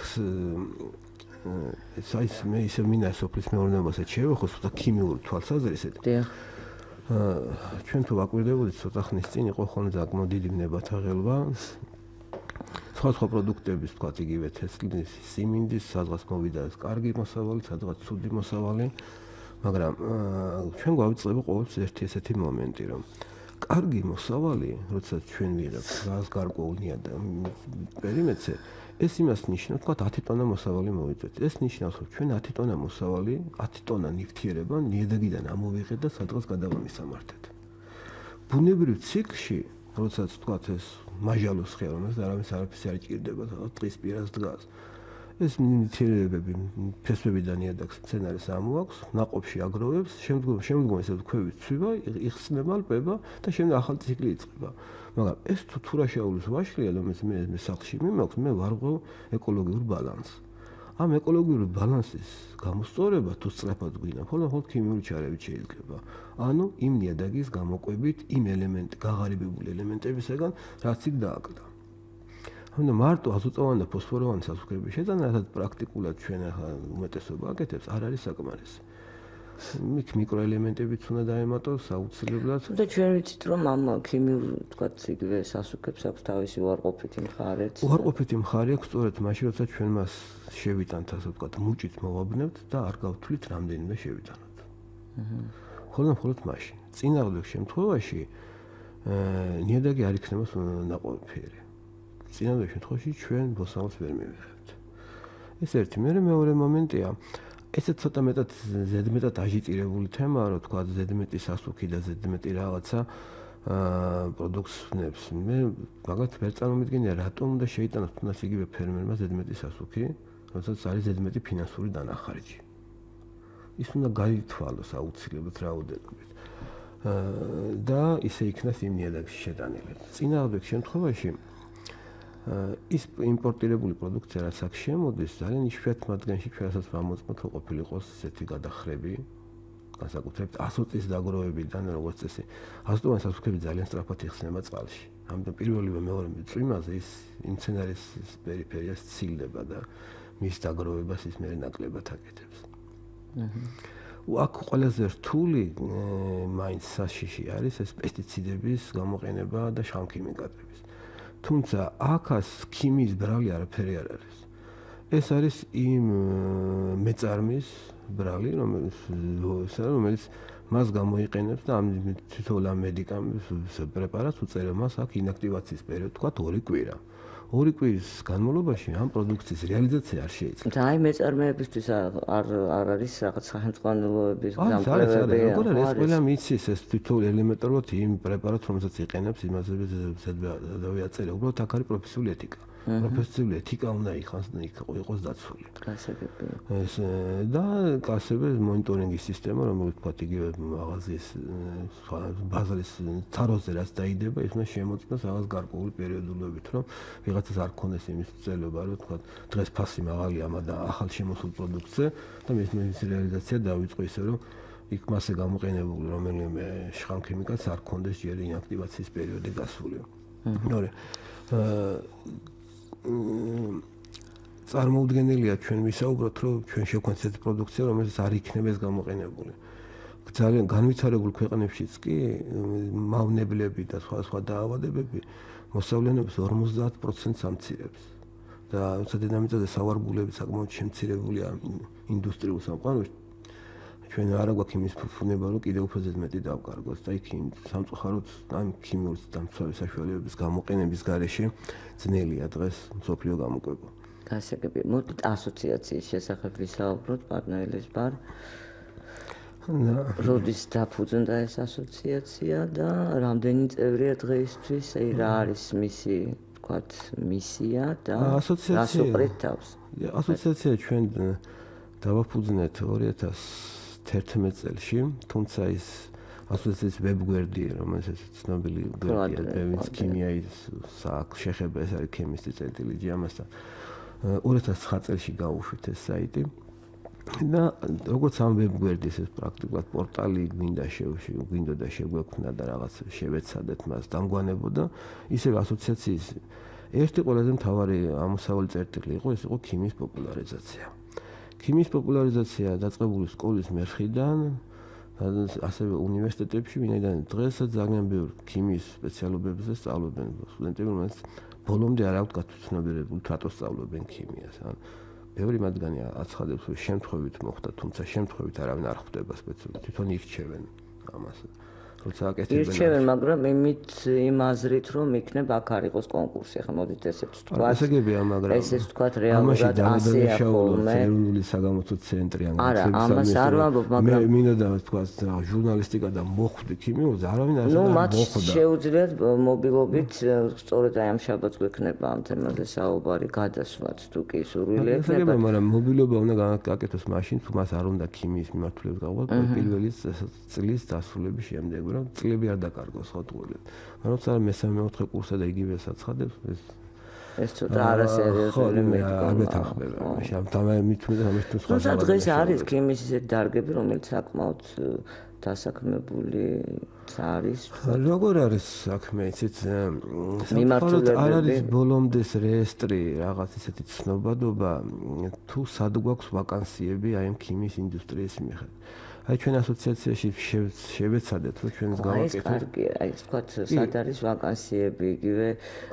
საის მე ისე მინდა სოფლის მეურნეობასაც შევეხოს და ქიმიურ თვალსაზრისით. დიახ. ჩვენ თუ ვაკვირდებოდით ცოტა ხნის წინ იყო ხოლმე საკმაოდ დიდი ნებათაღელვა. სხვა პროდუქტების თქვა იგივე თესლის, სიმინდის, სადღაც მოვიდა კარგი მოსავალი, სადღაც ცუდი მოსავალი, მაგრამ ჩვენ გვავიწყდება ყოველთვის ერთი ესეთი მომენტი, რომ კარგი მოსავალი, როდესაც ჩვენ ვიღებთ გაზ გარკვეულ პერიმეტრზე, ეს იმას ნიშნავს, თქვა 10 ტონა მოსავალი მოვიწვევთ. ეს ნიშნავს, რომ ჩვენ 10 ტონა მოსავალი, 10 ტონა ნივთიერება ნიადაგიდან ამოვიღეთ და სადღაც გადავამისამართეთ. ბუნებრივ ციკლში, როდესაც თქვა ეს მაჟალოს ხელოვნებას და არაფერს არ ჭირდება, დღის პირას დგას. ეს ნივთიერებები ფესვებიდან ნიადაგს მცენარეს ამოაქვს, ნაყოფში აგროვებს, შემდგომ ესე ქვევით ცვივა, იხსნება, ლპება და შემდეგ ახალი ციკლი იწყება. მაგრამ ეს თუ რა შეაულის ვაშლია, რომელიც მე სახლში მიმაქვს, მე ვარღვევ ეკოლოგიურ ბალანსს. ამ ეკოლოგიური ბალანსის გამოსწორება თუ სწრაფად გვინდა, მხოლოდ ქიმიური ჩარევით შეიძლება. ანუ იმ ნიადაგის გამოყვებით იმ გაღარიბებული ელემენტებისგან, რაც იქ დააკდა. ანუ მარტო აზოტოვანი და ფოსფოროვანი სასუქების შეტანა, რასაც პრაქტიკულად ჩვენ ახლა უმეტესობა აკეთებს, არ არის საკმარისი. მიკროელემენტებიც უნდა დაემატოს აუცილებლად. და ჩვენ ვიცით რომ ამ ქიმიურ თქვათ იგივე სასუქებს აქვს თავისი უარყოფითი მხარეც. უარყოფითი მხარე აქვს სწორედ მაშინ როცა ჩვენ მას შევიტანთ ასე ვთქვათ მუჭით მოვაბნევთ და არ გავთვლით რამდენიმე შევიტანოთ. მხოლოდ მაშინ. წინააღმდეგ შემთხვევაში ნიადაგი არ იქნება ნაყოფიერი. წინააღმდეგ შემთხვევაში ჩვენ ბოსალს ვერ მივიღებთ. ეს ერთი. მეორე მომენტია ესეც ცოტა მეტად ზედმეტად აჟიტირებული თემაა, რომ თქვა ზედმეტი სასუქი და ზედმეტი რაღაცა პროდუქტს ნებს. მე მაგათ ვერ წარმომიდგენია, რატომ უნდა შეიტანოს თუნდაც იგივე ფერმერმა ზედმეტი სასუქი, როდესაც არის ზედმეტი ფინანსური დანახარჯი. ის უნდა გაითვალოს აუცილებლად რაოდენობით. და ისე იქნას იმ ნიადაგში შეტანილი. წინააღმდეგ შემთხვევაში ის იმპორტირებული პროდუქცია რაც აქ შემოდის, ძალიან იშვიათ მათგანში ჩვენსაც ვამოწმოთ რომ ყოფილიყოს ესეთი გადახრები, განსაკუთრებით 100 წლის დაგროვებიდან, როგორც წესი. 100-ოვანი სასუქები ძალიან სწრაფად იხსნება წყალში. ამიტომ პირველივე მეორე წვიმაზე ის მცენარის პერიფერიას ცილდება და მის დაგროვებას ის მე ნაკლებად აკეთებს. აქ ყველაზე რთული მაინც საშიში არის ეს პესტიციდების გამოყენება და შავმქიმიკატების. თუმცა აქაც ქიმიის ბრალი არაფერი არ არის. ეს არის იმ მეწარმის ბრალი, რომელიც მას გამოიყენებს და ამ თითოეულ მედიკამენტს პრეპარატს უწერა მას აქ ინაქტივაციის პერიოდი, თქვა 2 კვირა. 2 კვირის განმავლობაში ამ პროდუქციის რეალიზაცია არ შეიძლება. და აი მეწარმეებისთვის არ არის რაღაც სახელმწიფოების გამკვლევები. როგორ არის ყველა მიცის ეს თითოეულ ელემენტარულად იმ პრეპარატს რომელსაც იყენებს იმაზე დავიაწერე. უბრალოდ აქ არის პროფესიული ეთიკა. პროფესიული ეთიკა უნდა იყოს დაცული. კლასები. ეს და კლასები მონიტორინგის სისტემა, რომელიც თქვა იგივე მაღაზიის ბაზარის თაროზე რაც დაიდება, ის უნდა შემოწმოს რაღაც გარკვეული პერიოდულობით, რომ ვიღაცას არ ქონდეს იმის წელობა, რომ თქვა დღეს ფასი მაღალია, მაგრამ ახალ შემოსულ პროდუქტზე და მის რეალიზაცია დავიწყო ისე, რომ იქ მასე გამოყენებული რომელიმე შხამქიმიკატს არ ქონდეს ჯერ ინაქტივაციის პერიოდი გასული. მეორე წარმოუდგენელია ჩვენ ვისაუბროთ, რომ ჩვენ შევქმნით ესეთი პროდუქცია, რომელიც არ იქნება ეს გამოყენებული. ძალიან განვითარებულ ქვეყნებშიც კი მავნებლები და სხვა დაავადებები მოსავლიანობის 50%-ს ამცირებს. და როცა დედამიწაზე სავარგულები საკმაოდ შემცირებულია ინდუსტრიულ სამყაროში, ჩვენ არა გვაქვს იმის ფუფუნება, რომ კიდევ უფრო ზედმეტი დავკარგოთ და იქ სამწუხაროდ ამ ქიმიური დამცავი საშუალებების გამოყენების გარეშე ძნელია დღეს მსოფლიო გამოკვება. გასაგები, მოდით ასოციაციის შესახებ ვისაუბროთ, პარტნიორების ბარ. როდის დაფუძნდა ეს ასოციაცია და რამდენი წევრია დღეისთვის, რა არის მისი, თქვათ, მისია და რას უყრით თავს? ასოციაცია ჩვენ დავაფუძნეთ 2011 წელს, თუმცა ის ასოციაციის ვებგვერდი, რომელიც ცნობილი გვერდია, ბევრის ქიმიაის შეხება, ეს არის ქემისტი წერტილიჯი ამასთან. 2009 წელს გაუშვით ეს საიტი და როგორც ამ ვებგვერდის ეს პრაქტიკულად პორტალი გვინდა შეგვექმნა და რაღაც შევეცადეთ მას დამგვანებოდა, ისევ ასოციაციის ერთი ყველაზე მთავარი ამოსავალი წერტილი იყო, ეს იყო ქიმიის პოპულარიზაცია. ქიმიის პოპულარიზაცია დაწყებული სკოლის მერხიდან, ასევე უნივერსიტეტებში, ვინაიდან დღესაც ძალიან ბევრი ქიმიის სპეციალობებზე სწავლობენ სტუდენტები, რომელიც ბოლომდე არ აქვთ გათვალისწინებული რატო სწავლობენ ქიმიას. ბევრი მათგანი აცხადებს, რომ შემთხვევით მოხდა, თუმცა შემთხვევით არავინ არ ხვდება სპეციალურად, თვითონ ირჩევენ ამას. როცა აკეთებენ ირჩევენ, მაგრამ იმით იმ აზრით, რომ იქნებ აქ არ იყოს კონკურსი, ახლა მოდით ესეც ვთქვა. ესეგებია, მაგრამ ესეც ვთქვათ რეალურად ასეა ხოლმე. ეროვნული საგამოცდო ცენტრი ან არა, ამას არ ვამბობ, მაგრამ მე მინდა ვთქვათ, ჟურნალისტიკა და მოხვდი ქიმიურზე, არავინ არ მოხვდა. მათ შეუძლიათ მობილობით, სწორედ აი ამ შაბათს გვექნება ამ თემაზე საუბარი, გადასვლაც თუ კი სურვილი ექნება. მაგრამ მობილობა უნდა გააკეთოს მაშინ, თუ მას არ უნდა ქიმიის მიმართულებით გაყვოთ პირველი წლის დასრულების შემდეგ. წლები არ დაკარგოს ხოთულებს. როცა მესამე-მეოთხე კურსსა და იგივე საცხადებს ეს ცოტა არასერიოზული მეთანხმება. ამ მithmedet თუმცა დღეს არის ქიმიის ისეთი დარგები, რომელიც საკმაოდ დასაქმებული არის. როგორ არის საქმე, იცით? მიმართულებით არ არის ბოლომდე რეესტრი რაღაც ისეთი ცნობადობა, თუ სად გვაქვს ვაკანსიები აი ამ ქიმიის ინდუსტრიის მიხედვით. აი ჩვენ ასოციაციაში შევეცადეთ რომ ჩვენს გავაკეთოთ. აი ეს კარგია, აი თქვათ სად არის ვაკანსიები იგივე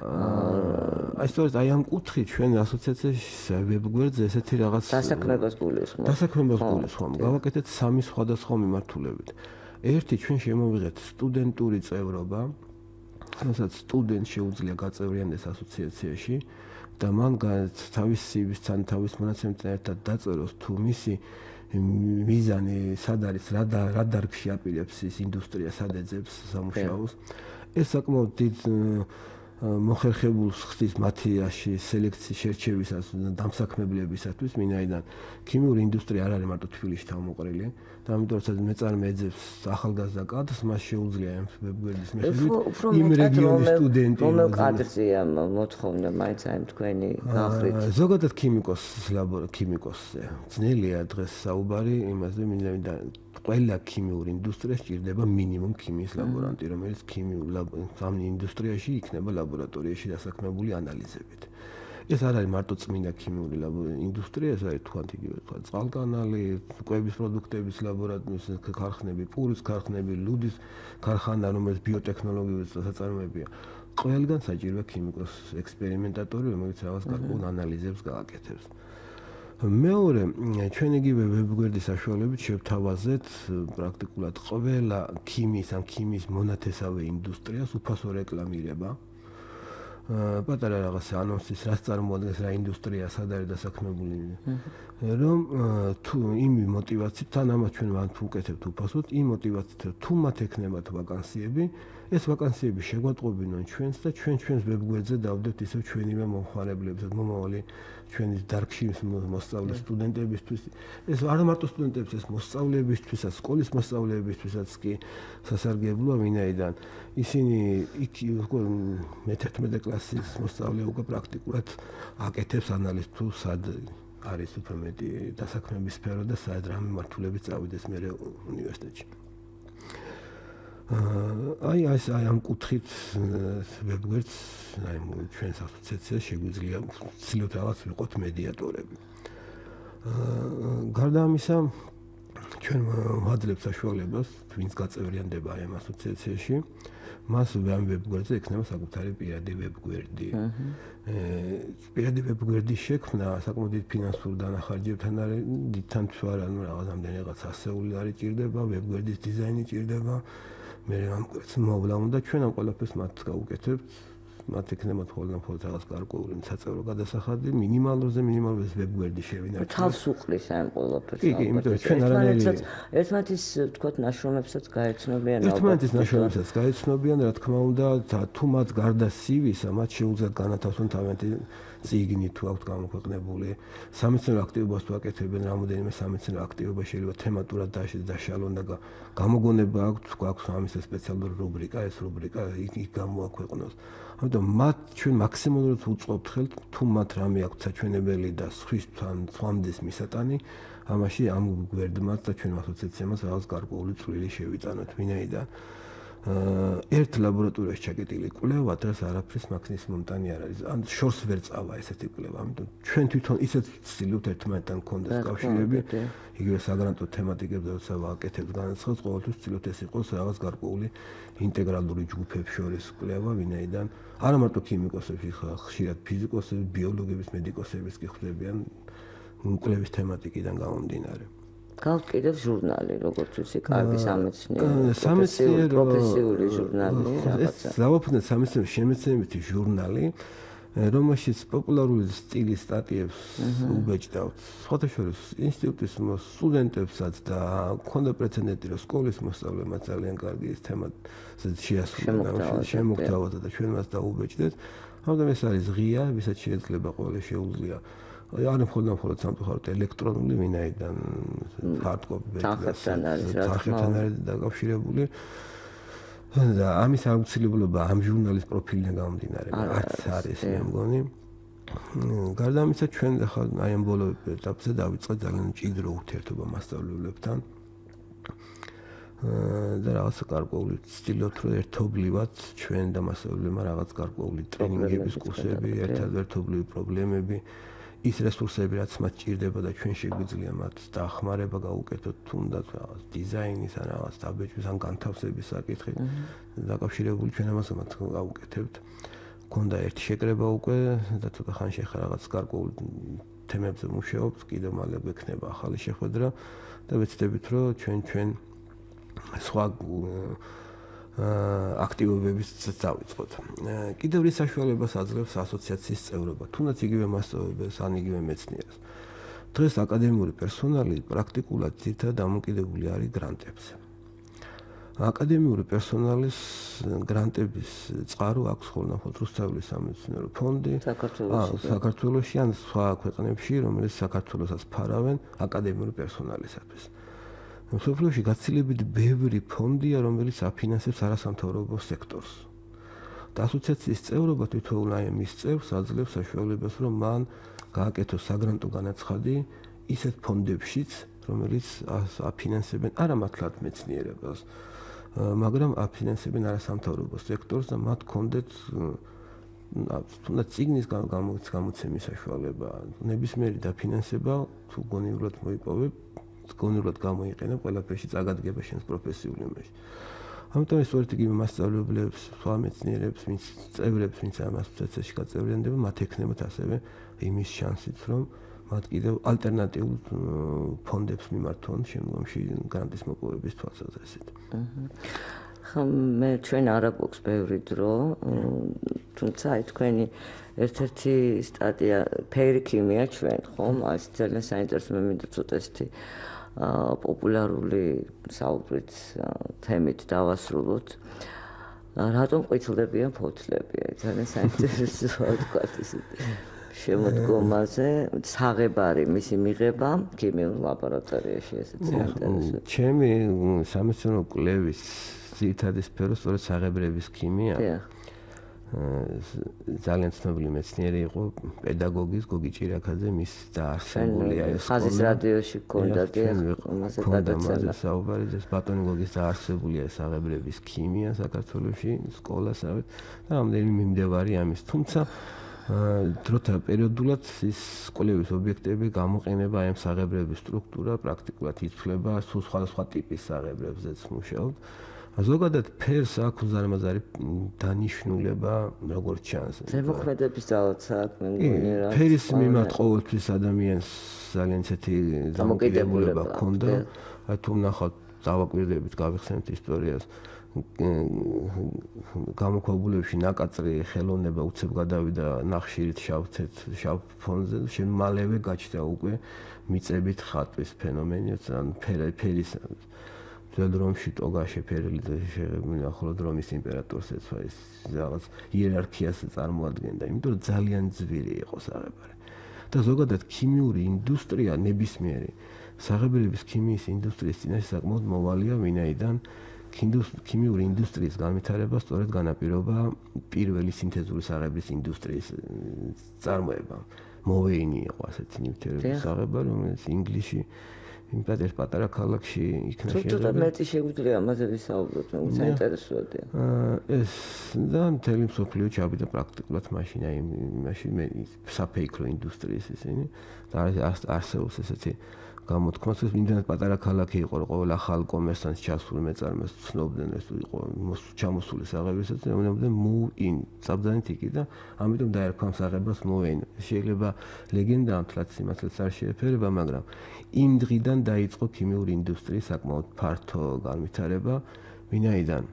აი სწორედ აი ამ კუთხით ჩვენ ასოციაციაში ვებგვერდზე ესეთი რაღაც დასაქმებას გულისხმობ. დასაქმებას გულისხმობ. გავაკეთეთ 3 სხვადასხვა მიმართულებით. ერთი ჩვენ შემოვიღეთ სტუდენტური წევრობა, რომელსაც სტუდენტ შეუძლია გაწევრიანდეს ასოციაციაში და მან თავის CV-სთან, თავის მონაცემთან ერთად დაწეროს თუ მისი მიზანი სად არის, რა დარგში აპირებს ის ინდუსტრია, სად ეძებს სამუშაოს. ეს საკმაოდ დიდ მოხერხებულს ხდის მათიაში სელექციის შერჩევისას და დამსაქმებლებისათვის, ვინაიდან ქიმიური ინდუსტრია არ არის მარტო თბილისში თავმოყრილი და ამიტომ როცა მეწარმე ეძებს ახალგაზრდა კადრს, მას შეუძლია ამ ვებგვერდის მიხედვით იმ რეგიონის სტუდენტი რომელ კადრზეა მოთხოვნა მაინც აი თქვენი გახლით. ზოგადად ქიმიკოსზე ძნელია დღეს საუბარი იმაზე, ვინაიდან ყველა ქიმიურ ინდუსტრიაში ჭირდება მინიმუმ ქიმიის ლაბორანტი, რომელიც ამ ინდუსტრიაში იქნება ლაბორატორიაში დასაქმებული ანალიზებით. ეს არ არის მარტო წმინდა ქიმიური ინდუსტრია, ეს არის თქვათ იგივე თქვათ წყალკანალი, კვების პროდუქტების ლაბორატორიის ქარხნები, პურის ქარხნები, ლუდის ქარხანა, რომელიც ბიოტექნოლოგიური საწარმოებია. ყველგან საჭიროა ქიმიკოს ექსპერიმენტატორი, რომელიც რაღაც გარკვეულ ანალიზებს გააკეთებს. მეორე, ჩვენ იგივე ვებგვერდის საშუალებით შევთავაზეთ პრაქტიკულად ყველა ქიმიის მონათესავე ინდუსტრიას უფასო რეკლამირება. პატარა რაღაცა ანონსის, რაც წარმოადგენს რა ინდუსტრია, სად არის დასაქმებული. რომ თუ იმ мотивაციით, თან ამას ჩვენ ვუკეთებთ უფასოდ, იმ мотивაციით, თუ მათ ექნებათ ვაკანსიები, ეს ვაკანსიები შეგვატყობინონ ჩვენს და ჩვენს ვებგვერდზე დავდებთ ისევ ჩვენივე მომხმარებლებსაც, მომავალი ჩვენი დარგში მოსწავლე სტუდენტებისთვის. ეს არა მარტო სტუდენტებს, ეს მოსწავლეებისთვისაც, სკოლის მოსწავლეებისთვისაც კი სასარგებლოა, ვინაიდან ისინი მე-11 კლასის მოსწავლე უკვე პრაქტიკულად აკეთებს ანალიზს თუ სად არის უფრო მეტი დასაქმების სფერო და სად რა მიმართულებით წავიდეს მე უნივერსიტეტში. აი ამ კუთხით ვებგვერდს, აი ჩვენს ასოციაციას შეგვიძლია ვცდილოთ რაღაც ვიყოთ მედიატორები. გარდა ამისა, ჩვენ ვაძლევთ საშუალებას, ვინც გაწევრიანდება აი ამ ასოციაციაში, მას ამ ვებგვერდზე ექნება საკუთარი პირადი ვებგვერდი. პირადი ვებგვერდის შექმნა საკმაოდ დიდ ფინანსურ დანახარჯებთან არის, თან თუ არა, რაღაც ამდენი რაღაც ასეული არის ჭირდება, ვებგვერდის დიზაინი ჭირდება. მე ამ მოვლა უნდა ჩვენ ამ ყველაფერს მათ გავუკეთებთ, მათ ექნებათ ხოლმე რაღაც გარკვეული საწევრო გადასახადი, მინიმალურზე მინიმალურს ვებგვერდი შევინარჩუნოთ. თავს უყრის ამ ყველაფერს. კი, იმიტომ ჩვენ არანაირი ერთმანეთის თქვათ ნაშრომებსაც გაეცნობიან ალბათ. ერთმანეთის ნაშრომებსაც გაეცნობიან, რა თქმა უნდა, თუ მათ გარდა CV-ისა, მათ შეუძლიათ განათავსონ თავიანთი წიგნი თუ აქვთ გამოქვეყნებული, სამეცნიერო აქტივობას თუ აკეთებენ, რამოდენიმე სამეცნიერო აქტივობა შეიძლება თემატურად დაშალონ და გამოგონება აქვს ამის სპეციალური რუბრიკა, ეს რუბრიკა იქ გამოაქვეყნოს. ამიტომ მათ ჩვენ მაქსიმალურად უწყობთ ხელთ, თუ მათ რამე აქვთ საჩვენებელი და სხვისთან სვამდეს მისატანი, ამაში ამ გვერდმაც და ჩვენ ასოციაციამაც რაღაც გარკვეული წვლილი შევიტანოთ, ვინაიდან ერთ ლაბორატორიაში ჩაკეტილი კვლევა დღეს არაფრის მაქსიმუმტანი არ არის. ან შორს ვერ წავა ესეთი კვლევა, ამიტომ ჩვენ თვითონ ისეთ ვცდილობთ ერთმანეთთან გქონდეს კავშირები, იგივე საგრანტო თემატიკებზე როცა ვაკეთებთ განაცხადს, ყოველთვის ვცდილობთ ეს იყოს რაღაც გარკვეული ინტეგრალური ჯგუფებს შორის კვლევა, ვინაიდან არა მარტო ქიმიკოსები, ხშირად ფიზიკოსები, ბიოლოგების, მედიკოსებიც კი ხვდებიან კვლევის თემატიკიდან გამომდინარე. გავთ კიდევ ჟურნალი, როგორც ვიცი, კარგი სამეცნიერო პროფესიული ჟურნალი, რაღაცა. ზავაფხანა სამეცნიერო შემეცნებითი ჟურნალი, რომელშიც პოპულარული სტილის სტატიებს უბეჭდავთ. სხვათა შორის ინსტიტუტის სტუდენტებსაც და ქონდა პრეცედენტი, რომ სკოლის მოსწავლეებმა ძალიან კარგი ეს თემა შემოგთავაზა და ჩვენ მას დაუბეჭდეთ. ამიტომ ეს არის ღია, ვისაც შეიძლება ყველა შეუძლია. არ მხოლოდ სამწუხაროდ ელექტრონული, ვინაიდან ჰარდკოპი თანხებთან არის დაკავშირებული. და ამის აუცილებლობა ამ ჟურნალის პროფილიდან გამომდინარე არც არის მე მგონი. გარდა ამისა, ჩვენ ახლა აი ამ ბოლო ეტაპზე დავიწყეთ ძალიან მჭიდრო ურთიერთობა მასწავლებლებთან. და რაღაც გარკვეული ვცდილობთ, რომ ერთობლივად ჩვენ და მასწავლებლებმა რაღაც გარკვეული ტრენინგების კურსები, ერთადერთობლივი პრობლემები ის რესურსები, რაც მათ ჭირდება და ჩვენ შეგვიძლია მათ დახმარება გავუკეთოთ, თუნდაც რაღაც დიზაინის ან რაღაც დაბეჭდის ან განთავსების საკითხი დაკავშირებული ჩვენ ამას გავუკეთებთ. მქონდა ერთი შეკრება უკვე და ცოტა ხანში ახლა რაღაც გარკვეულ თემებზე მუშაობთ, კიდევ მალე გვექნება ახალი შეხვედრა და ვეცდებით, რომ ჩვენ სხვა აქტივობებიც დავიწყოთ. კიდევ ის საშუალებას აძლევს ასოციაციის წევრობა, თუნდაც იგივე მასწავლებელს ან იგივე მეცნიერს. დღეს აკადემიური პერსონალი პრაქტიკულად ძირითადად დამოკიდებული არის გრანტებზე. აკადემიური პერსონალის გრანტების წყარო აქვს ხოლმე რუსთავის სამეცნიერო ფონდი საქართველოში ან სხვა ქვეყნებში, რომელიც საქართველოსაც ფარავენ აკადემიური პერსონალისათვის. მსოფლიოში გაცილებით ბევრი ფონდია, რომელიც აფინანსებს არასამთავრობო სექტორს. და ასოციაციის წევრობა თვითონ აი მის წევრს აძლევს საშუალებას, რომ მან გააკეთოს საგრანტო განაცხადი ისეთ ფონდებშიც, რომელიც აფინანსებენ არა მართლაც მეცნიერებას, მაგრამ აფინანსებენ არასამთავრობო სექტორს და მათ კონდეთ თუნდაც წიგნის გამოცემის საშუალება, ნებისმიერი დაფინანსება თუ გონივრად მოიპოვებ, გონივრად გამოიყენა ყველაფერში წაგადგება შენს პროფესიულ იმაში. ამიტომ ეს სწორედ იგივე მასწავლებლებს, სხვა მეცნიერებს, ვინც წევრებს, ვინც ამ ასოციაციაში გაწევრიანდება, მათ ექნებათ ასევე იმის შანსიც, რომ მათ კიდევ ალტერნატიულ ფონდებს მიმართონ შემდგომში გრანტის მოპოვების თვალსაზრისით. მე ჩვენ არ აქვს ბევრი დრო, თუმცა აი თქვენი ერთ-ერთი სტატია ფერი ქიმია ჩვენ, ხომ? ეს ძალიან საინტერესო, მე მინდა ცოტა ესეთი პოპულარული საუბრით თემით დავასრულოთ. რატომ ყვითლდებიან ფოთლები? ძალიან საინტერესოა თქვა ისე. შემოდგომაზე საღებარი მისი მიღება ქიმიურ ლაბორატორიაში ესეც საინტერესოა. ჩემი სამეცნიერო კვლევის ძირითადი სფერო სწორედ საღებრების ქიმია. ძალიან ცნობილი მეცნიერი იყო პედაგოგის გოგი ჭირაქაძე, მის დაარსებულია ეს სკოლა. ხაზის რადიოში გქონდა ამაზე საუბარი, ეს ბატონი გოგის დაარსებულია საღებრების ქიმია საქართველოში, სკოლასავე და რამდენი მიმდევარი ამის. თუმცა დროთა პერიოდულად ის კვლევის ობიექტები გამოყენება აი ამ საღებრების სტრუქტურა პრაქტიკულად იცვლება, სულ სხვადასხვა ტიპის საღებრებზეც მუშაობთ. ზოგადად ფერს აქვს ზარმაზარი დანიშნულება, როგორც ჩანს. ზემოქმედების ძალაცა აქვს მე მგონი რა. ფერის მიმართ ყოველთვის ადამიანს ძალიან ისეთი დამოკიდებულება ჰქონდა. აი თუ ნახავთ დავაკვირდებით, გავიხსენებთ ისტორიას. გამოქვაბულებში ნაკაწრი ხელოვნება უცებ გადავიდა ნახშირით შავ ფონზე, შემ მალევე გაჩნდა უკვე მიწებით ხატვის ფენომენი, ან ფერის ძველ რომში ტოგაში ფერილიძე შეღებინა, ხოლო რომის იმპერატორს ეცვა ის რაღაც იერარქიას წარმოადგენდა, იმიტომ რომ ძალიან ძვირი იყო საღებარი. და ზოგადად ქიმიური ინდუსტრია ნებისმიერი საღებრების ქიმიის ინდუსტრიის წინაშე საკმაოდ მოვალია, ვინაიდან ქიმიური ინდუსტრიის განვითარება სწორედ განაპირობა პირველი სინთეზური საღებრის ინდუსტრიის წარმოება. მოვეინი იყო ასეთი ნივთიერების საღებარი, რომელიც ინგლისში იმპერატორის პატარა ქალაქში იქნა შეიძლება. თუმცა მეტი შეგვიძლია ამაზე ვისაუბროთ, მაგრამ საინტერესოა. ეს და მთელი მსოფლიო ჩავიდა პრაქტიკულად მაშინ, აი მაშინ მე საფეიქრო ინდუსტრიის ისინი და არსებობს ესეთი გამოთქმა, რომ იმდენად პატარა ქალაქი იყო, რომ ყოველ ახალ კომერსანტს ჩასული მეწარმეს ცნობდნენ, ეს იყო ჩამოსული საღებრისაც, ამიტომ მოვინ საბძანით იქი და ამიტომ დაერქვა საღებრას მოვეინ. შეიძლება ლეგენდა ამთლაც იმათაც არ შეეფერება, მაგრამ იმ დღიდან დაიწყო ქიმიური ინდუსტრიის საკმაოდ ფართო განვითარება, ვინაიდან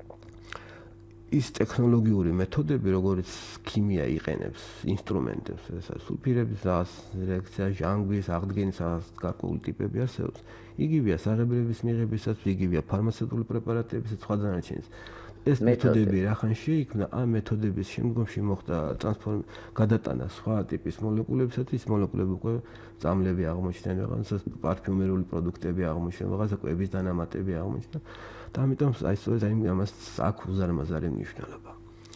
ის ტექნოლოგიური მეთოდები, როგორც ქიმია იყენებს ინსტრუმენტებს, ესა სულფირების რეაქცია, ჟანგვის, აღდგენის გარკვეული ტიპები არსებობს. იგივეა საღებრების მიღებისას, იგივეა ფარმაცევტული პრეპარატებისა და სხვა დანარჩენის. ეს მეთოდები რახან შეიქმნა, ამ მეთოდების შემდგომში მოხდა გადატანა სხვა ტიპის მოლეკულებისათვის, მოლეკულები უკვე წამლები აღმოჩნდნენ, რაღაცა პარფიუმერული პროდუქტები აღმოჩნდნენ, რაღაცა კვების დანამატები აღმოჩნდნენ. და ამიტომ აი სწორედ ამას აქვს უზარმაზარი მნიშვნელობა.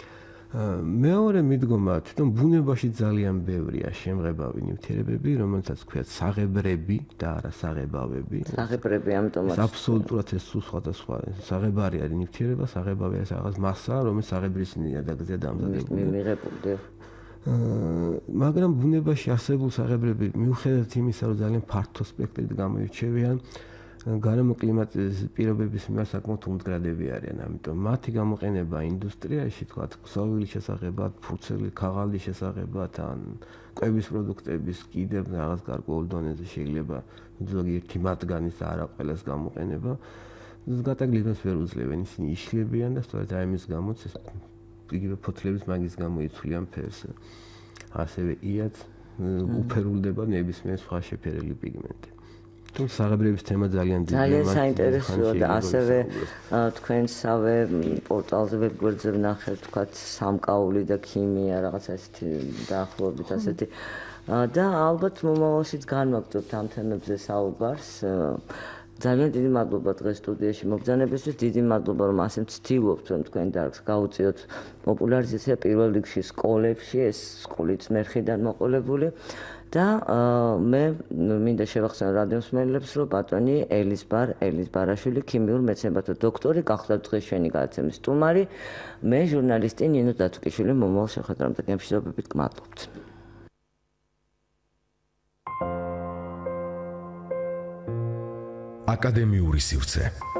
მეორე მიდგომა თვითონ ბუნებაში ძალიან ბევრია შემღებავი ნივთიერებები, რომელთაც ქვიათ საღებრები და არა საღებავები. საღებრები ამიტომაც აბსოლუტურად ეს სხვადასხვა საღებარი არის ნივთიერება, საღებავი არის რაღაც მასა, რომელიც საღებრის ნიადაგზეა დამზადებული. მიღებული. მაგრამ ბუნებაში არსებულ საღებავები მიუხედავად იმისა, რომ ძალიან ფართო სპექტრით გამოირჩევიან, გარემო კლიმატის პირობების მიმართ საკმაოდ უმდგრადები არიან, ამიტომ მათი გამოყენება ინდუსტრიაში, თქვათ, ქსოვილის შესახებად, ფურცელი, ქაღალდის შესახებად, ან კვების პროდუქტების კიდევ რაღაც გარკვეულ დონეზე შეიძლება ზოგიერთი მათგანის და არა ყველას გამოყენება, გატაგლებას ვერ უძლებენ, ისინი იშლებიან და სწორედ ამის გამოც ეს იგივე ფოთლების მაგის გამო იცვლიან ფერს. ასევე იაც უფერულდება ნებისმიერ სხვა შეფერილი პიგმენტი. თუმცა საღებავების თემა ძალიან დიდია. ძალიან საინტერესოა და ასევე თქვენსავე პორტალზე ვებგვერდზე ვნახე, თქვათ, სამკაული და ქიმია, რაღაცა ესეთი დაახლოებით ასეთი. და ალბათ მომავალშიც განვაგრძობთ ამ თემებზე საუბარს. ძალიან დიდი მადლობა დღეს სტუდიაში მობრძანებისთვის. დიდი მადლობა, რომ ასე ცდილობთ, რომ თქვენ დარგს გაუწიოთ პოპულარიზაცია პირველ რიგში სკოლებში, ეს სკოლით მერხიდან მოყოლებული. და მე მინდა შევახსენო რადიომსმენელებს, რომ ბატონი ელის ბარაშვილი, ქიმიურ მეცნიერებათა დოქტორი, გახლავთ დღეს ჩვენი გადაცემის სტუმარი. მე ჟურნალისტი ნინო დათუკიშვილი, მომავალ შეხვედრამდე გემშვიდობებით გმადლობთ. აკადემიური სივრცე